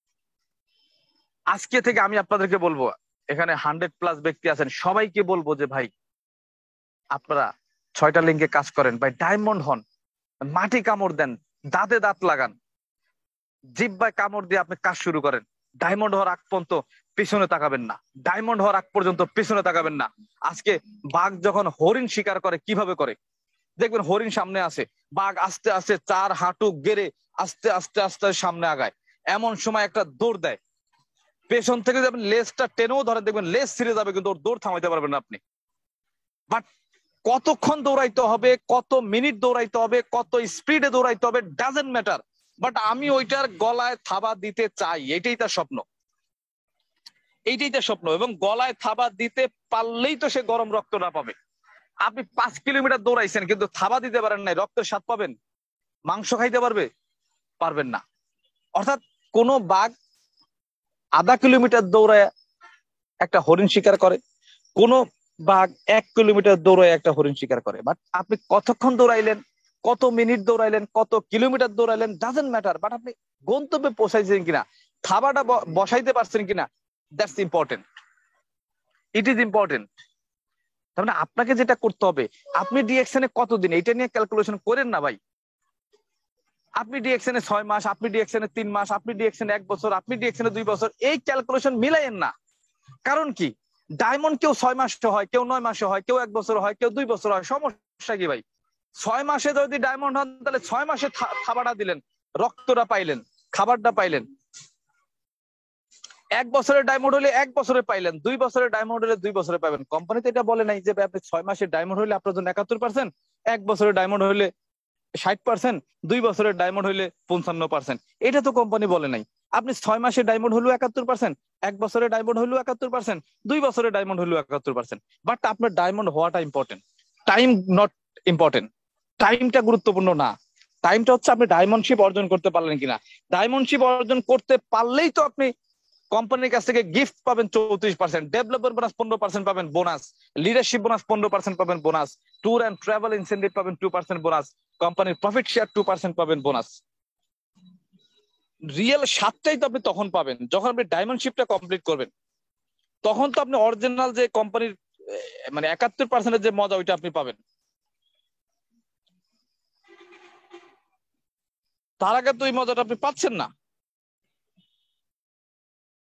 আজকে থেকে আমি আপনাদেরকে বলবো, এখানে 100+ ব্যক্তি আছেন, সবাইকে বলবো যে ভাই আপনারা 6টা লিঙ্কে কাজ করেন, ভাই ডায়মন্ড হন, মাটি কামড় দেন, দাঁতে দাঁত লাগান, জিহ্বায় কামড় দিয়ে আপনি কাজ শুরু করেন। ডায়মন্ড হওয়ার আগ পর্যন্ত পিছনে তাকাবেন না, ডায়মন্ড হওয়ার আগ পর্যন্ত পিছনে তাকাবেন না। আজকে বাঘ যখন হরিণ শিকার করে কিভাবে করে, দেখবেন হরিণ সামনে আছে, বাঘ আস্তে আস্তে 4 হাঁটু গেড়ে আস্তে আস্তে আস্তে সামনে আগায়। এমন সময় একটা দৌড় দেয়, পেছন থেকে যাবেন, লেজটা টেনেও ধরে, দেখবেন লেজ ছিঁড়ে যাবে, কিন্তু ওর দৌড় থামাইতে পারবেন না আপনি। বাট কতক্ষণ দৌড়াইতে হবে, কত মিনিট দৌড়াইতে হবে, কত স্পিডে দৌড়াইতে হবে, ডাজেন্ট ম্যাটার। বাট আমি ওইটার গলায় থাবা দিতে চাই, এটাই তার স্বপ্ন, এইটাই তার স্বপ্ন। এবং গলায় থাবা দিতে পারলেই তো সে গরম রক্তটা পাবে। আপনি 5 কিলোমিটার দৌড়াইছেন কিন্তু থাবা দিতে পারেন নাই, রক্তের স্বাদ পাবেন? মাংস খাইতে পারবে? পারবেন না। অর্থাৎ কোন বাঘ আধা কিলোমিটার দৌড়ায় একটা হরিণ শিকার করে, কোন বাঘ 1 কিলোমিটার দৌড়ায় একটা হরিণ শিকার করে। বাট আপনি কতক্ষণ দৌড়াইলেন, কত মিনিট দৌড়াইলেন, কত কিলোমিটার দৌড়াইলেন, ডাজেন্ট ম্যাটার। বাট আপনি গন্তব্যে পৌঁছাইছেন কিনা, থাবাটা বসাইতে পারছেন কিনা, that's important, it is important. তার মানে আপনাকে যেটা করতে হবে, আপনি ডিএক্সএন এ কতদিন, এটা নিয়ে ক্যালকুলেশন করেন না ভাই। আপনি ডিএক্সএন এ 6 মাস, আপনি ডিএক্সএন এ 3 মাস, আপনি ডিএক্সএন 1 বছর, আপনি ডিএক্সএন এ 2 বছর, এই ক্যালকুলেশন মিলাইয়েন না। কারণ কি, ডায়মন্ড কেউ 6 মাসে হয়, কেউ 9 মাসে হয়, কেউ 1 বছর হয়, কেউ 2 বছর হয়, সমস্যা কি ভাই? 6 মাসে যদি ডায়মন্ড হন, তাহলে 6 মাসে খাবারটা দিলেন, রক্তটা পাইলেন, খাবারটা পাইলেন। 1 বছরের ডায়মন্ড হলে 1 বছরে পাইলেন, 2 বছরের ডায়মন্ড হলে 2 বছরে পাবেন। কোম্পানিতে এটা বলে নাই যে আপনি 6 মাসের ডায়মন্ড হলে আপনার জন্য 71%, 1 বছরের ডায়মন্ড হলে 60%, 2 বছরের ডায়মন্ড হইলে 55%। এটা তো কোম্পানি বলে নাই। আপনি 6 মাসের ডায়মন্ড হলেও 71%, 1 বছরের ডায়মন্ড হলেও 71%, 2 বছরের ডায়মন্ড হলেও 71%। বাট আপনার ডায়মন্ড হওয়াটা ইম্পর্টেন্ট, টাইম নট ইম্পর্টেন্ট। টাইমটা গুরুত্বপূর্ণ না, টাইমটা হচ্ছে আপনি ডায়মন্ডশিপ অর্জন করতে পারলেন কিনা। ডায়মন্ডশিপ অর্জন করতে পারলেই তো আপনি কোম্পানির কাছ থেকে গিফট পাবেন 34%, ডেভেলপমেন্ট বোনাস 15% পাবেন, বোনাস লিডারশিপ বোনাস 15% পাবেন, bonus tour and travel incentive পাবেন 2% বোনাস, কোম্পানির প্রফিট শেয়ার 2% পাবেন বোনাস। রিয়েল স্বাদটাই তো আপনি তখন পাবেন যখন আপনি ডায়মন্ডশিপটা কমপ্লিট করবেন। তখন তো আপনি অরিজিনাল যে কোম্পানির মানে 71%-এর যে মজা, ওইটা আপনি পাবেন। তার আগে তো এই মজাটা আপনি পাচ্ছেন না।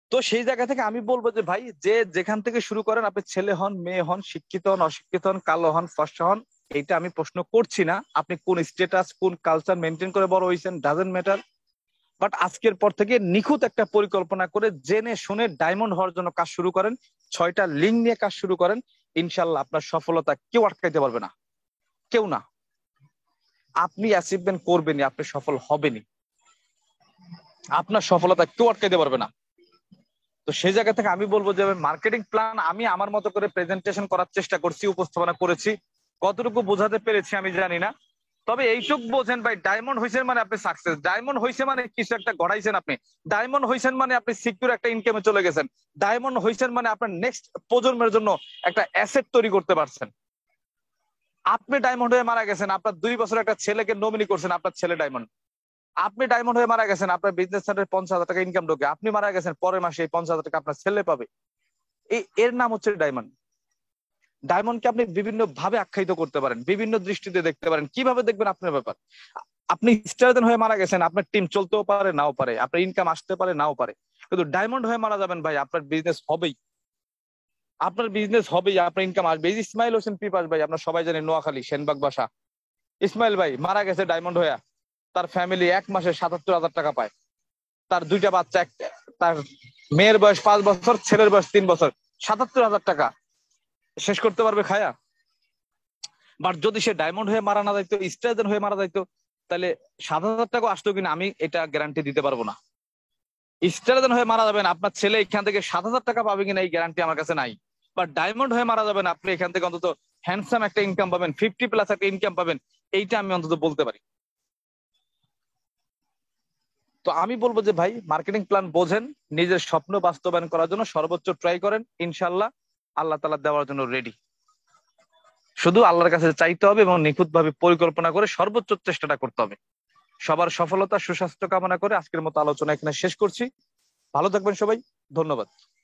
তো সেই জায়গা থেকে আমি বলবো যে ভাই, যে যেখান থেকে শুরু করেন, আপনি ছেলে হন, মেয়ে হন, শিক্ষিত হন, অশিক্ষিত হন, কালো হন, ফর্সা হন, এইটা আমি প্রশ্ন করছি না। আপনি কোন স্ট্যাটাস, কোন কালচার মেনটেন করে বড় হয়েছেন, ডাজেন্ট ম্যাটার। বাট আজকের পর থেকে নিখুঁত একটা পরিকল্পনা করে জেনে শুনে ডায়মন্ড হওয়ার জন্য কাজ শুরু করেন। 6টা লিঙ্ক নিয়ে কাজ শুরু করেন। ইনশাল্লাহ আপনার সফলতা কেউ আটকাইতে পারবে না, কেউ না। আপনি অ্যাচিভমেন্ট করবেনই, আপনি সফল হবেনই, আপনার সফলতা কেউ আটকাইতে পারবে না। তো সেই জায়গা থেকে আমি বলবো যে মার্কেটিং প্ল্যান আমি আমার মতো করে প্রেজেন্টেশন করার চেষ্টা করছি, উপস্থাপনা করেছি। কতটুকু বোঝাতে পেরেছি আমি জানি না, তবে এইটুক বোঝেন ভাই, ডায়মন্ড হয়েছেন মানে আপনি সাকসেস। ডায়মন্ড হয়েছে মানে কিছু একটা গড়াইছেন আপনি। ডায়মন্ড হয়েছেন মানে আপনি সিকিউর একটা ইনকামে চলে গেছেন। ডায়মন্ড হয়েছেন মানে আপনার নেক্সট প্রজন্মের জন্য একটা অ্যাসেট তৈরি করতে পারছেন। আপনি ডায়মন্ড হয়ে মারা গেছেন, আপনার 2 বছর একটা ছেলেকে নমিনি করছেন, আপনার ছেলে ডায়মন্ড। আপনি ডায়মন্ড হয়ে মারা গেছেন, আপনার বিজনেস সেন্টারে 50,000 টাকা ইনকাম ঢোকে, আপনি মারা গেছেন, পরের মাসে এই 50,000 টাকা আপনার ছেলে পাবে। এর নাম হচ্ছে ডায়মন্ড। ডায়মন্ডকে আপনি বিভিন্ন ভাবে আখ্যায়িত করতে পারেন, বিভিন্ন দৃষ্টিতে দেখতে পারেন। কিভাবে দেখবেন আপনার ব্যাপার। আপনি স্টার হয়ে মারা গেছেন, আপনার টিম চলতেও পারে, নাও পারে, আপনার ইনকাম আসতে পারে, নাও পারে, কিন্তু ডায়মন্ড হয়ে মারা যাবেন ভাই, আপনার বিজনেস হবেই, আপনার বিজনেস হবেই, আপনার ইনকাম আসবে। এই যে ইসমাইল হোসেন পিপাস ভাই, আপনার সবাই জানেন, নোয়াখালী সেনবাগ বাসা। ইসমাইল ভাই মারা গেছে ডায়মন্ড হয়ে। তার ফ্যামিলি 1 মাসে 77,000 টাকা পায়। তার 2টা বাচ্চা, তার মেয়ের বয়স 5 বছর, ছেলের বয়স 3 বছর। 77,000 টাকা শেষ করতে পারবে খায়া? বাট যদি সে ডায়মন্ড হয়ে মারা না যাইতো, স্টার হয়ে মারা যাইতো, তাহলে 7,000 টাকা আসতো কিনা আমি এটা গ্যারান্টি দিতে পারবো না। স্টার হয়ে মারা যাবেন, আপনার ছেলে এখান থেকে 7,000 টাকা পাবে কিনা এই গ্যারান্টি আমার কাছে নাই। বাট ডায়মন্ড হয়ে মারা যাবেন, আপনি এখান থেকে অন্তত হ্যান্ডসাম একটা ইনকাম পাবেন, 50+ একটা ইনকাম পাবেন, এইটা আমি অন্তত বলতে পারি। তো আমি বলবো যে ভাই, মার্কেটিং প্ল্যান বোঝেন, নিজের স্বপ্ন বাস্তবায়ন করার জন্য সর্বোচ্চ ট্রাই করেন। ইনশাল্লাহ আল্লাহ তাআলা দেওয়ার জন্য রেডি। শুধু আল্লাহর কাছে চাইতে হবে এবং নিখুঁত ভাবে পরিকল্পনা করে সর্বোচ্চ চেষ্টাটা করতে হবে। সবার সফলতা, সুস্বাস্থ্য কামনা করে আজকের মতো আলোচনা এখানে শেষ করছি। ভালো থাকবেন সবাই, ধন্যবাদ।